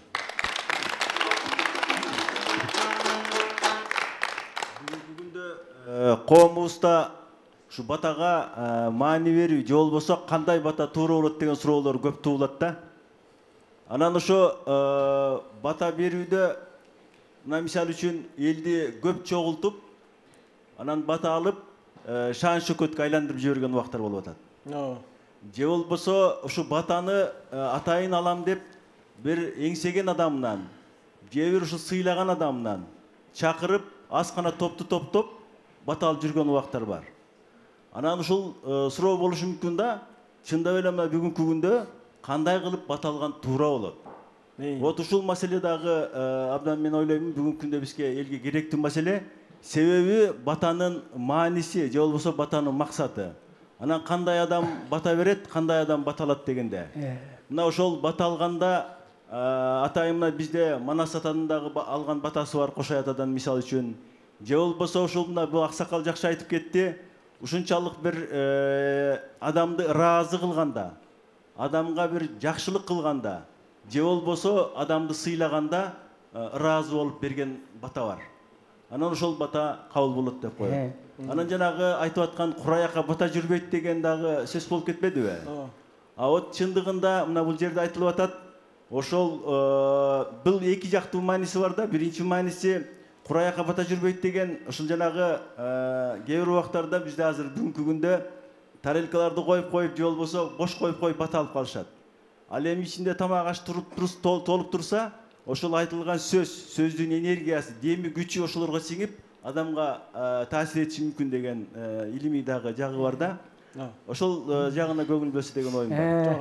Коомубузда ушу батага маани берүү же болбосо кандай бата туура болот деген суроолор көп туулат да. Анан ошо бата берүүдө мына мисалы үчүн элди көп чогултуп, анан бата алып шаан шөкөткө айландырып жиберген убактар болуп атат. Же болбосо ушу батаны атайын алам деп бир эңсеген адамынан, же бир ушу сыйлаган адамынан чакырып, аскана топту топтоп бата алып жүргөн убактар бар. Анан ушул суроо болушу мүмкүн да, чындап эле мына бүгүнкү күндө кандай кылып бата алган туура болот. Вот ушул маселе дагы абдан мен ойлойм бүгүнкү күндө бизге элге керектүү маселе. Себеби батанын мааниси же болбосо батанын максаты. Анан кандай адам бата берет, кандай адам бата алат дегенде. Мына ошол бата алганда атайын мына бизде Манас атанын дагы алган батасы бар, Кошай атадан мисалы үчүн. Же болбосо ошол мына бул аксакал жакшы айтып кетти. Ушунчалык бир адамды ыраазы кылганда, адамга бир жакшылык кылганда, же болбосо адамды сыйлаганда ыраазы болуп берген бата бар. Анан ошол бата кабыл болот деп коет. Анан жанагы айтып аткан кураяка бата жүрбөйт деген дагы сөз болуп кетпедиби? А вот чындыгында мына бул жерде айтылып атат. Ошол бул эки жактуу мааниси бар да. Биринчи мааниси кураяка бата жүрбөйт деген ушул жанагы кээ бир убактарда бизде азыр бүгүнкү күндө тарелкаларды коюп коюп же болбосо бош коюп коюп бата алып калышат. Ал эми ичинде тамак аш туруп толуп турса, ошол айтылган сөз, сөздүн энергиясы, деми күчү ошолорго сиңип, адамга таасир этиши мүмкүн деген илимий дагы жагы бар да. Ошол жагына көңүл бөлсө деген оюм бар.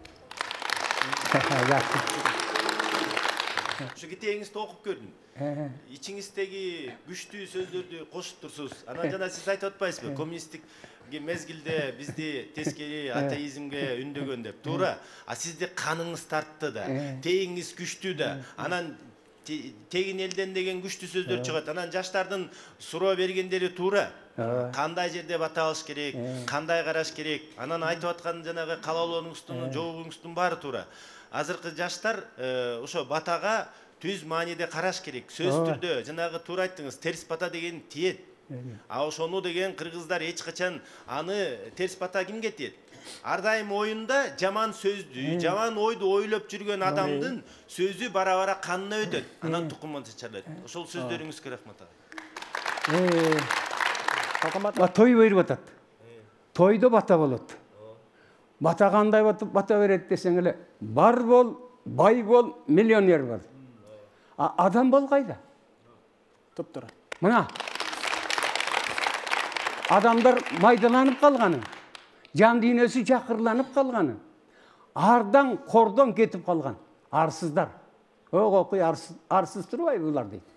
Ушу китебиңизди окуп көрдүм. Ичиңиздеги күчтүү сөздөрдү кошуп турсуз. Анан жана сиз айтып атпайсызбы? Коммунисттик мезгилде бизди тескери атеизмге үндөгөн деп. Туура. А сизди каныңыз тартты да, тегиңиз күчтүү да. Анан тегин элден деген күчтүү сөздөр чыгат. Анан жаштардын суроо бергендери туура. Кандай жерде бата алыш керек, кандай караш керек. Анан айтып аткан жанагы каалоолоруңуздун, жообуңуздун баары туура. Азыркы жаштар ошо батага түз мааниде караш керек. Сөз түрдө жанагы туура айттыңыз, терс бата деген тиет. А ошону деген кыргыздар эч качан аны терс бата кимге тиет? Ар дайым оюнда жаман сөздү, жаман ойду ойлоп жүргөн адамдын сөзү бара-бара канына өтөт. Анан тукумун чачалат. Ошол сөздөрүңүзгө рахмат. Э, той берип атат. Тойдо бата болот. Бата кандай бата берет десең эле, бар бол, бай бол, миллионер бол. А адам бол кайда? Топтора. Мына. адамдар майдаланып қалғаны, жан дүниесі жақырланып қалғаны, ардан, қордан кетіп қалған, арсыздар. Оқ оқи арсыз, арсыз тұрбай бұлар дейді.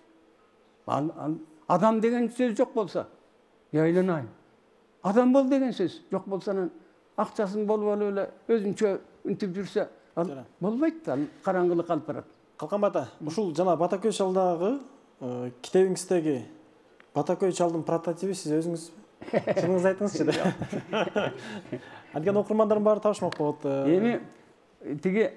Адам деген сөз жоқ болса, яйланайын. Адам бол деген сөз жоқ болса, ақшасын болып өлі, өзінше үнтіп жүрсе, болмайды, қараңғылық қалып барады. Қалқан бата, ұшыл жана Батакөй шалдағы китебиңиздеги Батакөй шалдың прототипі сіз өзіңіз шыныңыз айтыңызшы да. Адеген оқырмандардың бары табышмақ болады. Эми тиги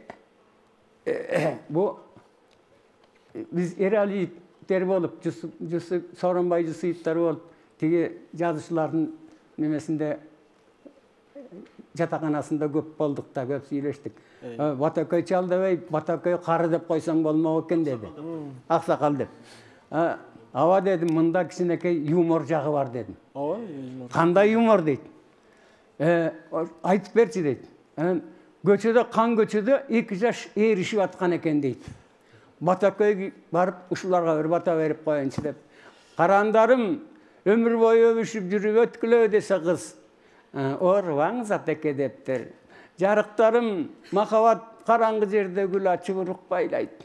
бу биз Эралиевтер болуп, Жусуп Сооронбай Жусуповтор болуп, тиги жазуучулардын немесинде жатаканасында көп болдук да, көп сүйлөштүк. Батакөй чал дебей, Батакөй кары деп койсоң болмок экен деди. Аксакал деп. Аба дедим, мында кичинекей юмор жагы бар дедим. Кандай юмор дейт? Айтып берчи дейт. Көчөдө, кан көчөдө эки жаш ээришип аткан экен дейт. Батакөйгө барып, ушуларга бир бата берип коеюнчу деп. Карандарым, өмүр бою өбүшүп жүрүп өткүлө десе кыз. Оорубаңыз атеке дептир. Жарыктарым, махабат караңгы жерде гүл ачып урук байлайт.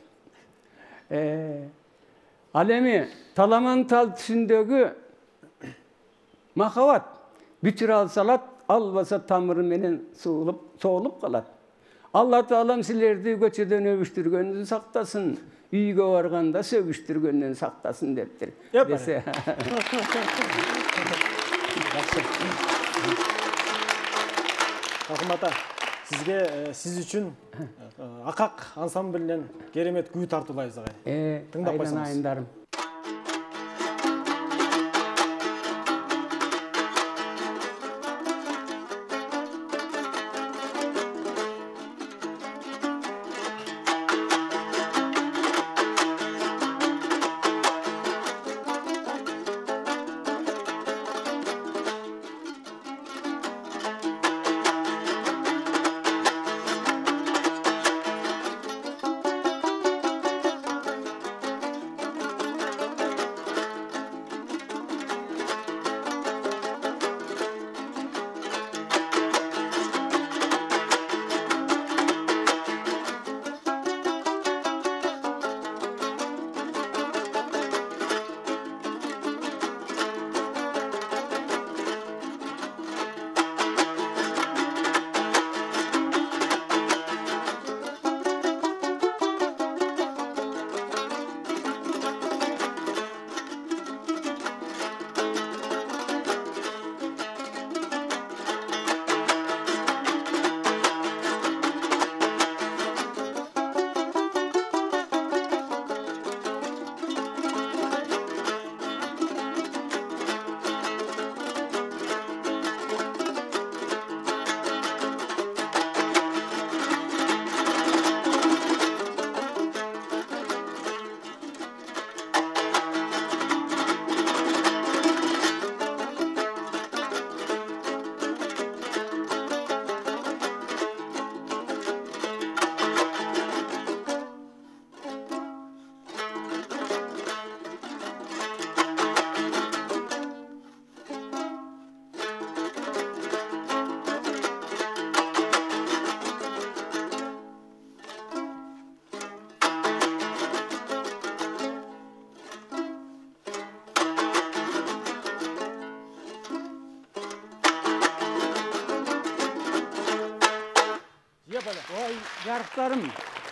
Ал эми таламан тал түсүндөгү махабат бүтүр алсалат, албаса тамыры менен соолуп калат. Алла Таалам силерди көчөдөн өбүштүргөндөн сактасын, үйгө барганда сөгүштүргөндөн сактасын дептир. Десе. Қалқан бата, сізге, сіз үшін Ақақ ансамблінен керемет күй тартылайыз ағай. Тыңдап қойсаңыз. Ой, жарықтарым,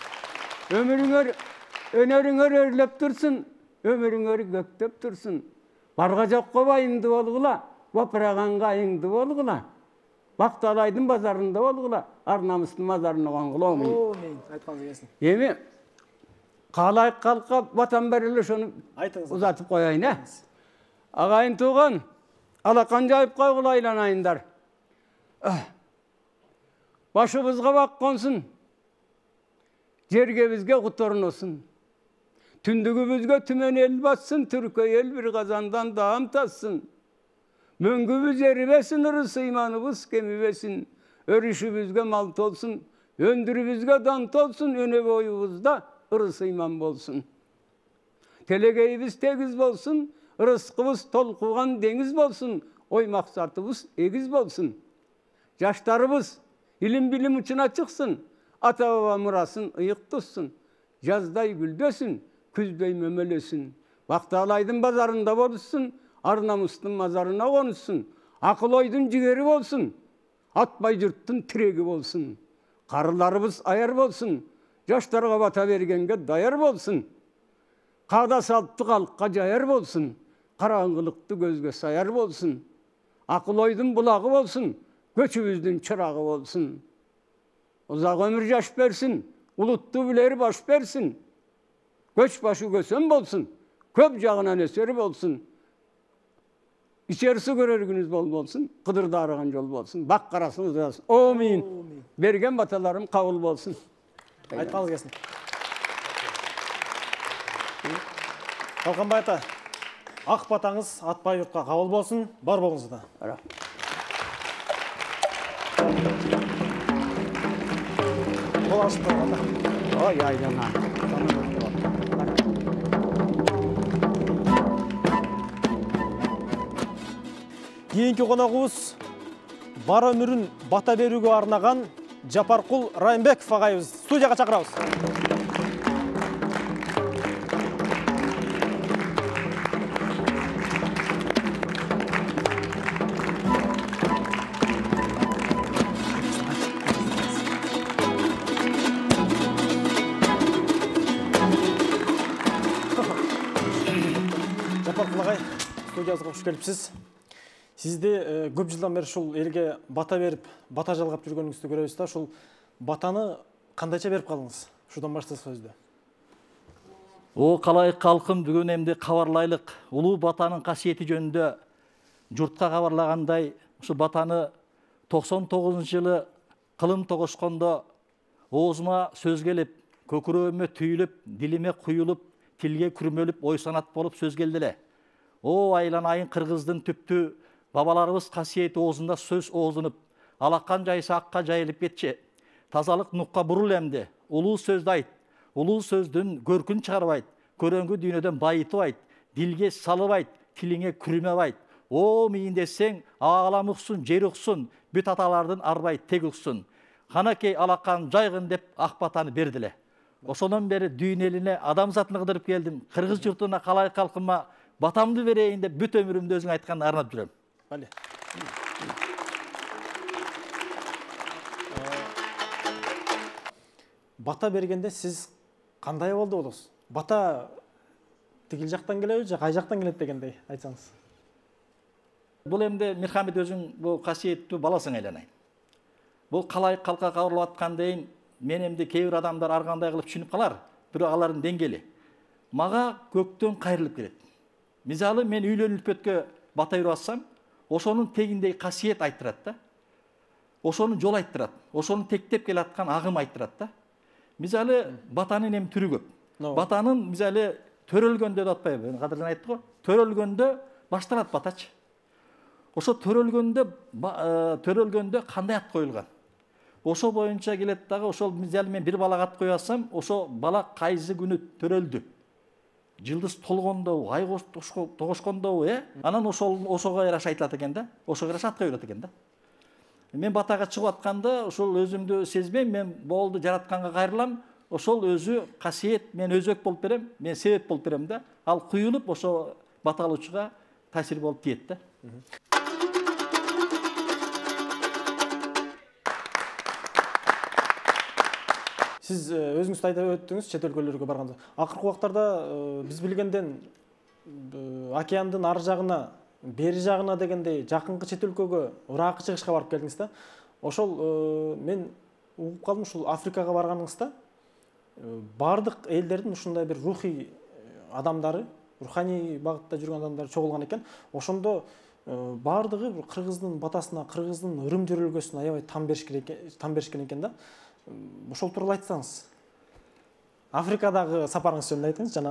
өміріңер, өнеріңер өрлеп тұрсын, өміріңер көктеп тұрсын. Барға жоққа байымды болғыла, бапырағанға айыңды болғыла. Бақталайдың базарында болғыла, арнамыстың мазарына қонғыла. О, мен, айтқаныз келсін. Еме, қалай қалқа батан бәрілі шоны ұзатып қойайын, ә? Ағайын туған, алақан жайып қойғыла айланайындар. Башыбызға бақ қонсын, жерге бізге құтырын осын. Түндігі бізге түмен ел бассын, түркі ел бір қазандан дағым тассın. Мөңгі біз ерібесін, ұрысы иманыбыз кемібесін. Өріші бізге мал толсын, өндірі бізге дан толсын, өне бойыбызда ұрысы иман болсын. Телегейбіз тегіз болсын, ырысқыбыз толқуған деңіз болсын, ой мақсатыбыз егіз болсын. Жаштарыбыз илим билим учуна чыксын, ата баба мұрасын ыйык тутсын. Жаздай гүлдөсүн, күздөй мөмөлөсүн. Бакталайдын базарында болсын, ар намыстын мазарына конушсын. Акыл ойдун жигери болсын, атпай жұрттың тиреги болсын. Карыларыбыз аяр болсын, жаштарга бата бергенге даяр болсын. Каада салтты калкка жаяр болсын, караңгылыкты көзгө саяр болсын. Акыл ойдун булагы болсын, көчүбүздүн чырагы болсын. Узак өмүр жаш берсин, улутту билери баш берсин. Көч башы көсөн болсын, көп жагынан өсөр болсын. İçerisi görürgünüz bol bolsun, Kıdır'da aragan yol bolsun, bak karasınız olsun. Amin. Bergen batalarım kabul bolsun. Айтқаныңыз келсін. Қалқанбай ата, ақ батаңыз атпай жұртқа қабыл болсын, бар болыңызда. Бұл ашып тұрғанда. Ой, айдана. Кейінгі қонағымыз бар өмірін бата беруге арнаған Жапарқұл Райымбеков ағайымыз студияға шақырамыз. Жапарқұл ағай, студиямызға қош келіпсіз. Сізде көп жылдан бері шул елге бата беріп, бата жалғап жүргеніңізді көребіз да, шул батаны қандайша беріп қалдыңыз? Шудан баштасыз сөзді. О, қалай қалқым бүгін емді қабарлайлық. Улуу батаның қасиеті жөнінде жұртқа қабарлағандай, осы батаны тоқсан тоғызыншы жылы қылым тоғышқанда оғызыма сөз келіп, көкірегіме түйіліп, дилиме құйылып, тілге күрмеліп, ой санат болып сөз келділе. О, айлан айын қырғыздың түпті бабаларыбыз қасиеті оғызында сөз оғызынып, алаққан жайсы аққа жайылып кетші. Тазалық нұққа бұрыл әмді, ұлы сөзді айт, ұлы сөздің көркін шығарып айт, көреңгі дүйнеден байытып айт, дилге салып айт, тіліңе күрмеп айт. О, мейін десең, ағалам ұқсын, жер ұқсын, бүт аталардың арбай тек ұқсын. Қанакей алаққан жайғын деп ақбатаны берділе. Осынан бері дүйнеліне адам затыны қыдырып келдім. Қырғыз жұртына қалай қалқыма батамды берейін деп бүт өмірімді өзің айтқан арнап жүрем. Әлі. Бата бергенде сіз қандай болды олыңыз? Бата тігіл жақтан келеді, қай жақтан келеді дегендей айтсаңыз. Бұл емде Мирхамед өзің бұл қасиетті баласың айланайын. Бұл қалай қалқа қауырылып атқан дейін, мен емде кейбір адамдар арғандай қылып түсініп қалар, бір ағалардың денгелі. Маға көктен қайрылып келеді. Мизалы мен үйленіліп өтке бата үйрі ассам, осының тегіндей қасиет айттырады да. Осының жол айттырады. Осының тектеп кел атқан ағым айттырады да. Мизалы батаның ем түрі көп. Батаның мизалы төрөлгөнде да атпай, қадырдан айтты ғой, төрөлгөнде башталады батач. Ошо төрөлгөнде төрөлгөнде қандай ат қойылған? Ошо бойынша келет дағы, ошол мизалы мен бір балаға ат қойасам, ошо бала қайзы күні төрөлді. Жылдыз толғондау, ай тоғышқондау, е? Анан ошоға яраша айтылат екен да, ошоға яраша атқа үйрет екен да. Мен батаға шығып атқанда, ошол өзімді сезбейм, мен болды жаратқанға қайрылам, ошол өзі қасиет, мен өзек болып берем, мен себеп болып берем да, ал құйылып, ошо баталушыға тәсір болып тиет да. Сіз өзіңіз айтып өттіңіз шет өлкөлөргө барғанда. Акыркы убактарда біз білгенден океандын ар жагына, бери жагына дегендей жакынкы чет өлкөгө уракы чыгышка барып келдиңиз да. Ошол мен угуп калдым, ушул Африкага барганыңызда бардык элдердин ушундай бир рухий адамдары, руханий багытта жүргөн адамдар чогулган экен. Ошондо бардыгы кыргыздын батасына, кыргыздын ырым жөрөлгөсүнө аябай там беришкен экен да. Ошол тууралуу айтсаңыз. Африкадагы сапарыңыз жөнүндө айтыңыз, жана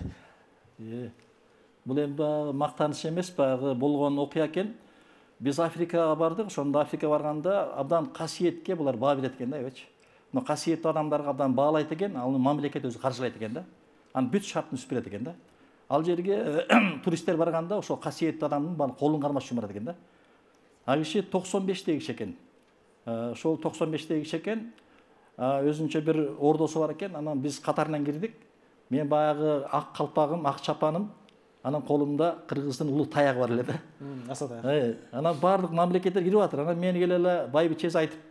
бул эми мактаныш эмес, баягы болгон окуя экен. Биз Африкага бардык, ошондо Африкага барганда абдан касиетке булар баа берет экен да, эбечи. Но касиеттүү адамдарга абдан баалайт экен, аны мамлекет өзү каржылайт экен да. Анын бүт шартын түзүп берет экен да. ал жерге туристтер барганда ошо касиеттүү адамдын колун кармаш үчүн барат экен да. Ал киши токсон бештеги киши экен. Ошол токсон бештеги киши экен. Өзүнчө бир ордосу бар экен. Анан биз катарынан кирдик. Мен баягы ак калпагым, ак чапаным, анан колумда кыргыздын улуу таягы бар эле да. Аса таяк. Анан баардык мамлекеттер кирип атыр. Анан мени келе эле байбичеси айтып,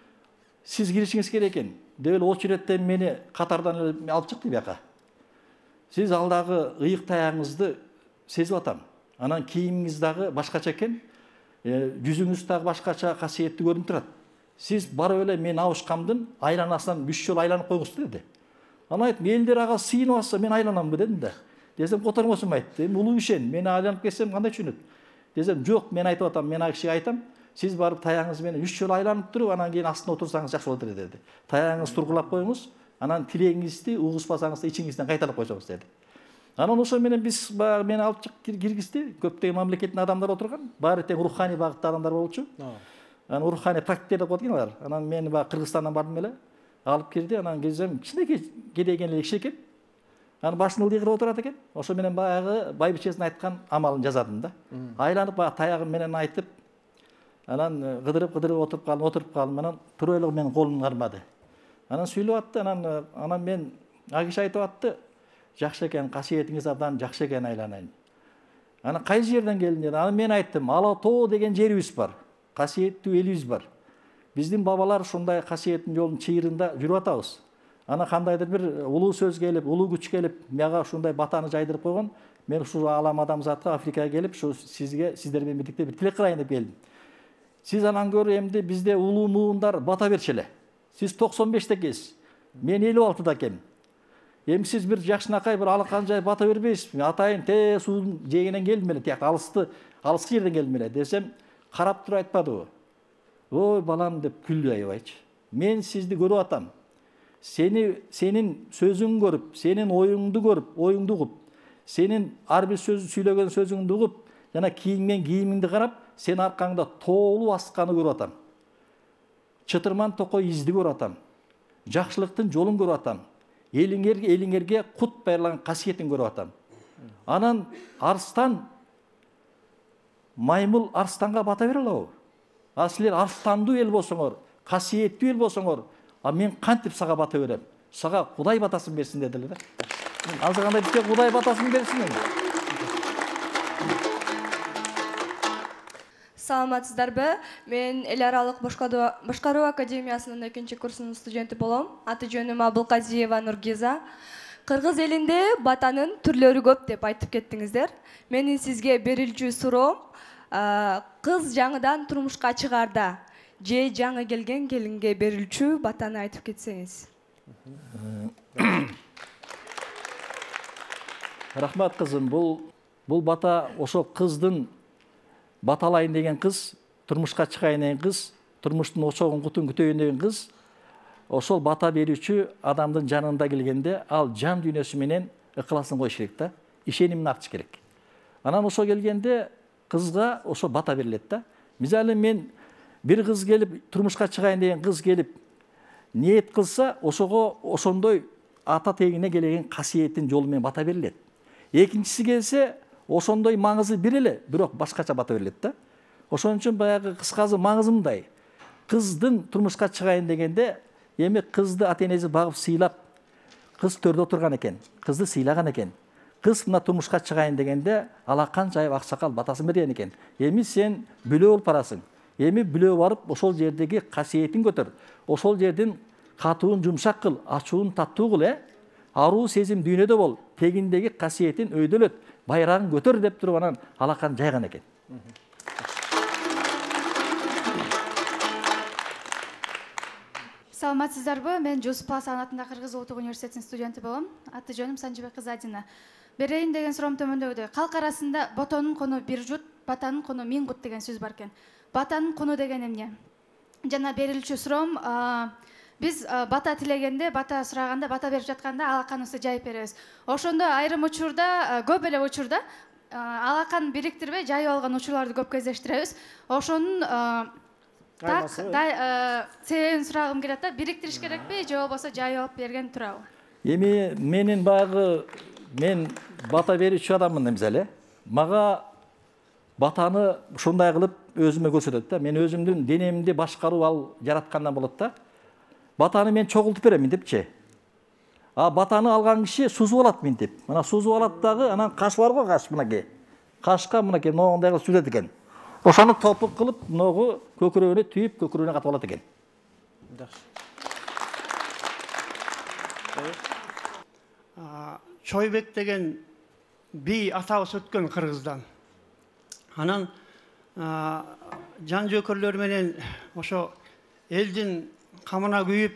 сиз киришиңиз керек экен. Деп эле очередтен мени катардан эле алып чыкты бияка. Сиз алдагы ыйык таягыңызды сезип атам. Анан кийимиңиз дагы башкача экен. Жүзүңүз дагы башкача касиеттүү көрүнүп турат. Сиз барып эле мен абышкамдын айланасынан үч жолу айланып койгуңуз деди. Анан айттым, элдер ага сыйынып атса мен айланамбы дедим да. Десем котормосун айтты. Эми улуу ишен, мен айланып кетсем кандай түшүнөт? Десем, жок, мен айтып атам, мен ага кишиге айтам, сиз барып таягыңыз менен үч жолу айланып туруп, анан кийин астына отурсаңыз жакшы болот деди. Таягыңызды тургулап коюңуз, анан тилегиңизди угуспасаңыз да ичиңизден кайталап койсоңуз деди. Анан ошо менен биз баягы мени алып киргизди. Көптөгөн мамлекеттин адамдары отурган, баары тең руханий багытта адамдар болчу. Анан руханий практиктер деп коет экен алар. Анан мен баягы Кыргызстандан бардым эле. Алып кирди, анан кирсем, кичинекей кедейген эле киши экен. Анан башын ылдый кырып отурат экен. Ошо менен баягы байбичесинин айткан амалын жазадым да. Айланып баягы таягым менен айтып, анан кыдырып-кыдырып отуруп калдым, отуруп калдым. Анан туруп эле менин колумду кармады. Анан сүйлөп атты, анан анан мен ага киши айтып атты, жакшы экен, касиетиңиз абдан жакшы экен, айланайын. Анан кайсы жерден келдиң деди. Анан мен айттым, Ала Тоо деген жерибиз бар. Касиеттүү элибиз бар. Биздин бабалар ушундай касиеттин жолунун чыйырында жүрүп атабыз. Ана кандайдыр бир улуу сөз келип, улуу күч келип, мага ушундай батаны жайдырып койгон. Мен ушул алам адамзатка Африкага келип, ушу сизге, сиздер менен бирдикте бир тилек кылайын деп келдим. Сиз анан көрү эмди бизде улуу муундар бата берчи эле. Сиз токсон бештекесиз. Мен элүү алтыда экенмин. Эми сиз бир жакшынакай бир алакан жай бата бербейсизби? Атайын те суунун жээгинен келдим эле, тиякта алысты, алыскы жерден келдим эле десем, карап туруп айтпадыбы? Ой, балам деп күлдү аябайчы. Мен сизди көрүп атам. Сени, сенин сөзүңдү көрүп, сенин оюңду көрүп, оюңду угуп, сенин ар бир сөз сүйлөгөн сөзүңдү угуп, жана кийинген кийимиңди карап, сен аркаңда тоолуу асканы көрүп атам. Чытырман токой изди көрүп атам. Жакшылыктын жолун көрүп атам. Элиңерге, элиңерге кут байырлаган касиетин көрүп атам. Анан арстан, маймыл арстанга бата бере алабы? А силер арстандуу эл болсоңор, касиеттүү эл болсоңор, а мен кантип сага бата берем? Сага Кудай батасын берсин деди эле да. Азыр кандай бизге Кудай батасын берсин эми. Саламатсыздарбы? Мен эл аралык башкаруу академиясынын экинчи курсунун студенти болом. Аты жөнүм Абылказиева Нургиза. Кыргыз элинде батанын түрлөрү көп деп айтып кеттиңиздер. Менин сизге берилчү суроом, кыз жаңыдан турмушка чыгарда же жаңы келген келинге берилчү батаны айтып кетсеңиз. Рахмат кызым, бул бул бата ошо кыздын баталайын деген кыз, турмушка чыгайын деген кыз, турмуштун очогун кутун күтөйүн деген кыз, ошол бата берүүчү адамдын жанында келгенде ал жан дүйнөсү менен ыкыласын коюш керек да, ишенимин артыш керек. Анан ошо келгенде кызга ошо бата берилет да. Мисалы мен бир кыз келип, турмушка чыгайын деген кыз келип, ниет кылса, ошого ошондой ата тегине келген касиеттин жолу менен бата берилет. Экинчиси келсе, ошондой маңызы бир эле, бирок башкача бата берилет да. Ошон үчүн баягы кыскасы маңызы мындай. Кыздын турмушка чыгайын дегенде, эми кызды ата-энеси багып сыйлап, кыз төрдө отурган экен, кызды сыйлаган экен. Кыз мына турмушка чыгайын дегенде, алакан жайып аксакал батасын берген экен. Эми сен бүлө болуп барасың. Эми бүлө барып, ошол жердеги касиетин көтөр. Ошол жердин катуун жумшак кыл, ачуун таттуу кыл, э? Аруу сезим дүйнөдө бол, тегиндеги касиетин өйдөлөт, байрагын көтөр деп туруп анан алакан жайган экен. Саламатсыздарбы? Мен Жусуп Паласан атындагы Кыргыз Улуттук университетинин студенти болом. Аты жөнүм Санжыбек Кызадина. Берейин деген суроом төмөндөгүдөй. Калк арасында ботонун куну бир жут, батанын куну миң кут деген сөз бар экен. Батанын куну деген эмне? Жана берилчү суроом, биз бата тилегенде, бата сураганда, бата берип жатканда алаканыбызды жайып беребиз. Ошондо айрым учурда, көп эле учурда алакан бириктирбей жайып алган учурларды көп кездештиребиз. Ошонун так себебин сурагым келет да, бириктириш керекпи же болбосо жайып алып берген турабы? Эми менин баягы мен бата берүүчү адаммын эмзеле. Мага батаны ушундай кылып өзүмө көрсөтөт да. Мен өзүмдүн денемди башкаруу ал жараткандан болот да. Батаны мен чогултуп беремин депчи. А батаны алган киши сузуп алат минтип. Мына сузуп алат дагы, анан каш бар го, каш мынакей. Кашка мынакей могундай кылып сүзөт экен. Ошону топук кылып, могу көкүрөгүнө түйүп, көкүрөгүнө катып алат экен. Чойбек деген би атабыз өткөн Кыргыздан. Анан жан жөкөрлөр менен ошо элдин камына күйүп,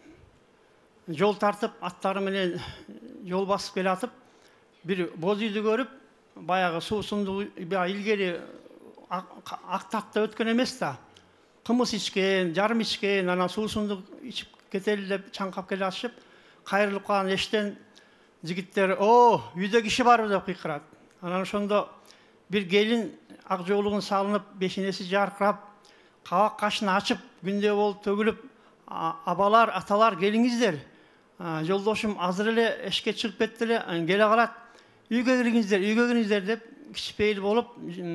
жол тартып, аттары менен жол басып келатып, бир боз үйдү көрүп, баягы суусунду илгери актатта өткөн эмес да. Кымыз ичкен, жарым ичкен, анан суусунду ичип кетели деп чаңкап келе атышып, кайрылып калган эштен жигиттер, "О, үйдө киши барбы?" деп кыйкырат. Анан ошондо бир келин ак жоолугун салынып, бешенеси жаркырап, кабак кашын ачып, күндө болуп төгүлүп, "Абалар, аталар, келиңиздер. Жолдошум азыр эле эшке чыгып кетти эле, келе калат. Үйгө кириңиздер, үйгө кириңиздер" деп кичпейил болуп,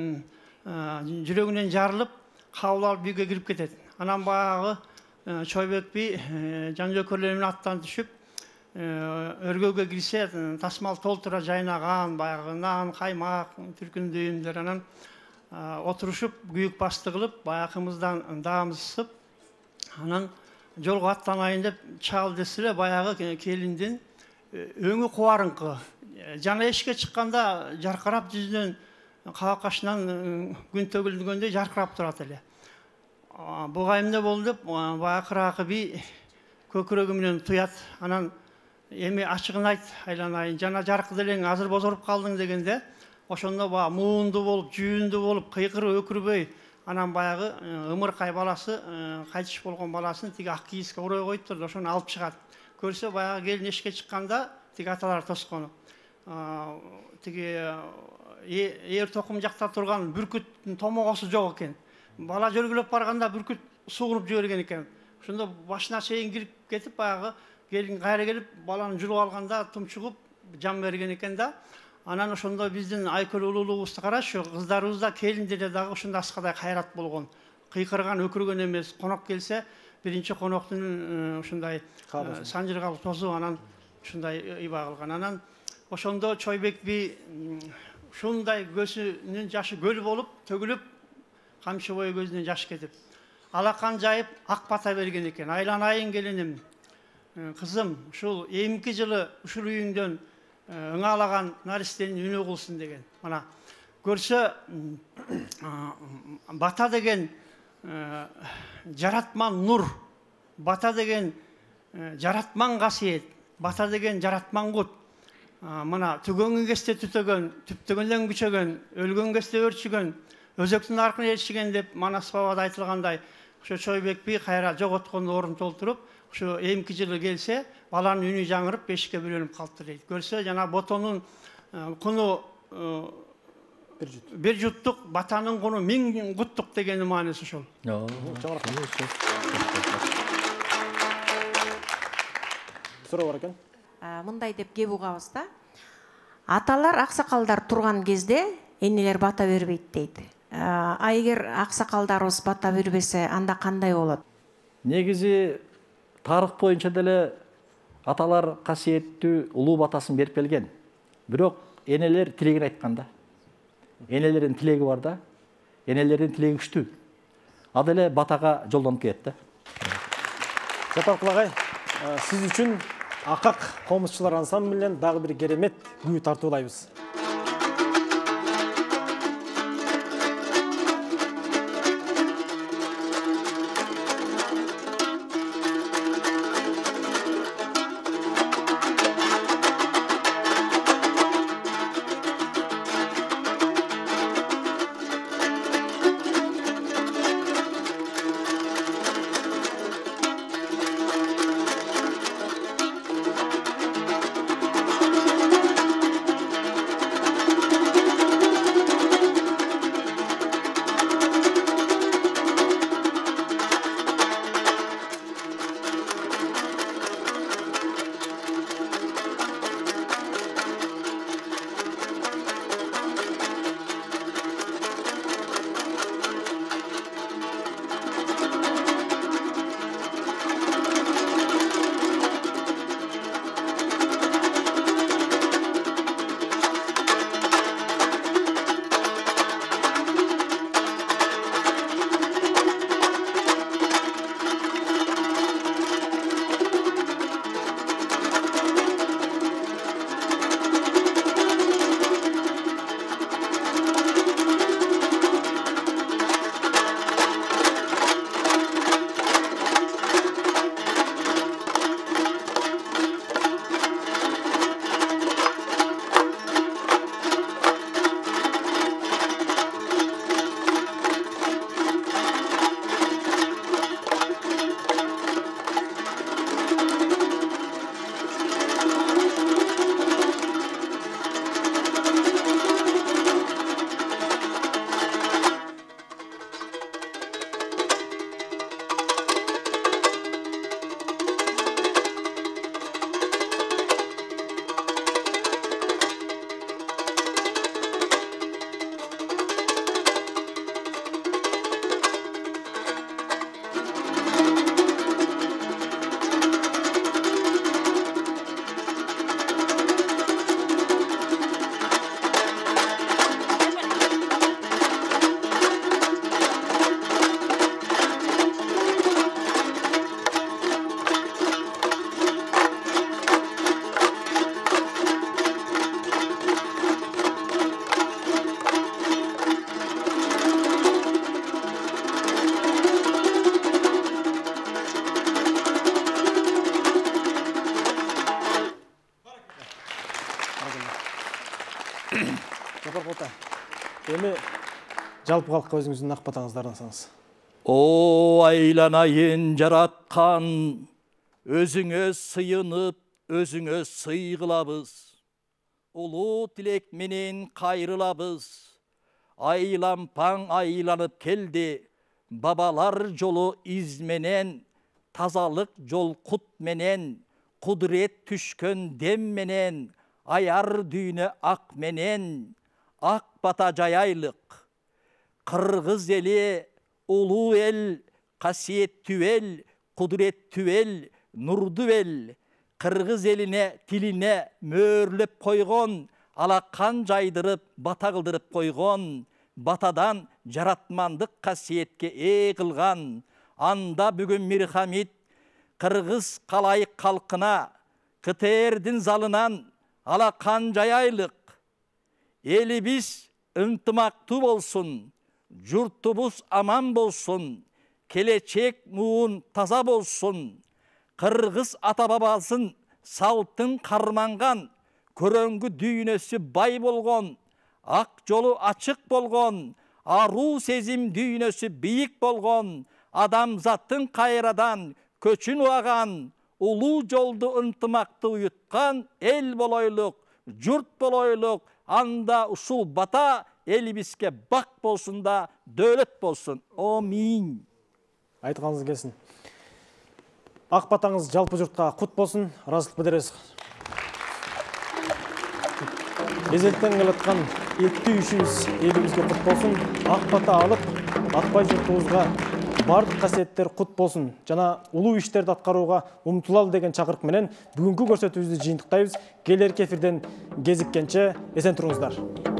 жүрөгүнөн жарылып, кабыл алып үйгө кирип кетет. Анан баягы Чойбек би жан жөкөрлөр менен аттан түшүп, өргөөгө кирсе, тасмал толтура жайнаган, баягы нан, каймак, түркүн дүйүмдөр, анан отурушуп, күйүк басты кылып, баягымыздан даамызсып, анан жолго аттанайын деп чал десе эле, баягы келиндин өңү кубарыңкы. Жана эшикке чыкканда жаркырап жүзүнөн кабак кашынан күн төгүлгөндөй жаркырап турат эле. Буга эмне болду деп, баягыракы би көкүрөгү менен туят. Анан эми ачыгын айт, айланайын, жана жаркы делең азыр бозоруп калдың дегенде, ошондо баа муунду болуп, жүүндү болуп, кыйкырып өкүрбөй, анан баягы ымыркай баласы, кайтыш болгон баласын тиги ак кийиске урой коюп турду, ошону алып чыгат. Көрсө баягы келин эшикке чыкканда, тиги аталар тоскону. Тиги эр токум жакта турган бүркүттүн томогосу жок экен. Бала жөргүлөп барганда бүркүт сугуруп жиберген экен. Ошондо башына чейин кирип кетип, баягы келин кайра келип, баланы жулуп алганда тумчугуп жан берген экен да. Анан ошондо биздин Айкөл улуулугубузду карашы, кыздарыбыз да келинде дагы ошондой аскадай кайрат болгон. Кыйкырган, өкүргөн эмес. Конок келсе, биринчи коноктун ушундай санжыргал тосуп, анан ушундай ыйба кылган. Анан ошондо Чойбек би ушундай көзүнүн жашы көл болуп, төгүлүп, камчы бою көзүнөн жаш кетип, алакан жайып, ак бата берген экен. "Айланайын келиним, кызым, ушул эмки жылы ушул үйүңдөн ыңалаган наристенин үнү кылсын" деген. Мына көрсө, бата деген жаратман нур, бата деген жаратман касиет, бата деген жаратман кут. Мына түгөнгөн кезде түтөгөн, түптөгөндөн күчөгөн, өлгөн кезде өрчүгөн, өзөктүн аркын ээрчиген деп Манас бабада айтылгандай, ошо Чойбек би кайра жоготкон орун толтуруп, ошо эмки жылы келсе, баланын үнү жаңырып, бешикке бөлөнүп калыптыр дейт. Көрсө, жана ботонун куну бир жуттук, батанын куну миң куттук деген маанisi ошол. Суроо бар экен. Мындай деп кеп угабыз да. Аталар, аксакалдар турган кезде энелер бата бербейт дейт. А эгер аксакалдарыбыз бата бербесе, анда кандай болот? Негизи тарых боюнча деле аталар касиеттүү улуу батасын берип келген. Бирок энелер тилегин айткан да. Энелердин тилеги бар да. Энелердин тилеги күчтүү. А деле батага жолдонуп кетет да. Жапаркул агай, сиз үчүн Акак комузчулар ансамблинен дагы бир керемет күү тартуулайбыз. Эми жалпы калкка өзүңүздүн ак батаңыздарды аңсаңыз. О айланайын жараткан, өзүңө сыйынып, өзүңө сый кылабыз. Улуу тилек менен кайрылабыз. Айлампаң айланып келди, бабалар жолу из менен, тазалык жол кут менен, кудурет түшкөн дем менен, аяр дүйнө ак менен, ак бата жаяйлык. Кыргыз эли улуу эл, касиеттүү эл, кудуреттүү эл, нурдуу эл. Кыргыз элине, тилине мөөрлөп койгон, алакан жайдырып, бата кылдырып койгон, батадан жаратмандык касиетке ээ кылган. Анда бүгүн Мирхамит кыргыз калайык калкына К Т Р'дин залынан алакан жаяйлык. Элибиз ынтымактуу болсун, журтубуз аман болсун, келечек муун таза болсун. Кыргыз ата бабасын салтын карманган, көрөңгү дүйнөсү бай болгон, ак жолу ачык болгон, аруу сезим дүйнөсү бийик болгон, адамзаттын кайрадан көчүн уаган, улуу жолду ынтымакты уюткан эл болойлук, журт болойлук. Анда ушул бата элибизге бак болсун да, дөөлөт болсун. Амин. Айтканыңыз келсин. Ак батаңыз жалпы журтка кут болсун. Ыраазычылык билдиресиз. Эзелтен келаткан эттүү ишибиз элибизге кут болсун. Ак бата алып, атпай журтубузга бардык касиеттер кут болсун. Жана улуу иштерди аткарууга умтулалы деген чакырык менен бүгүнкү көрсөтүүбүздү жыйынтыктайбыз. Келерки эфирден кезиккенче эсен туруңуздар.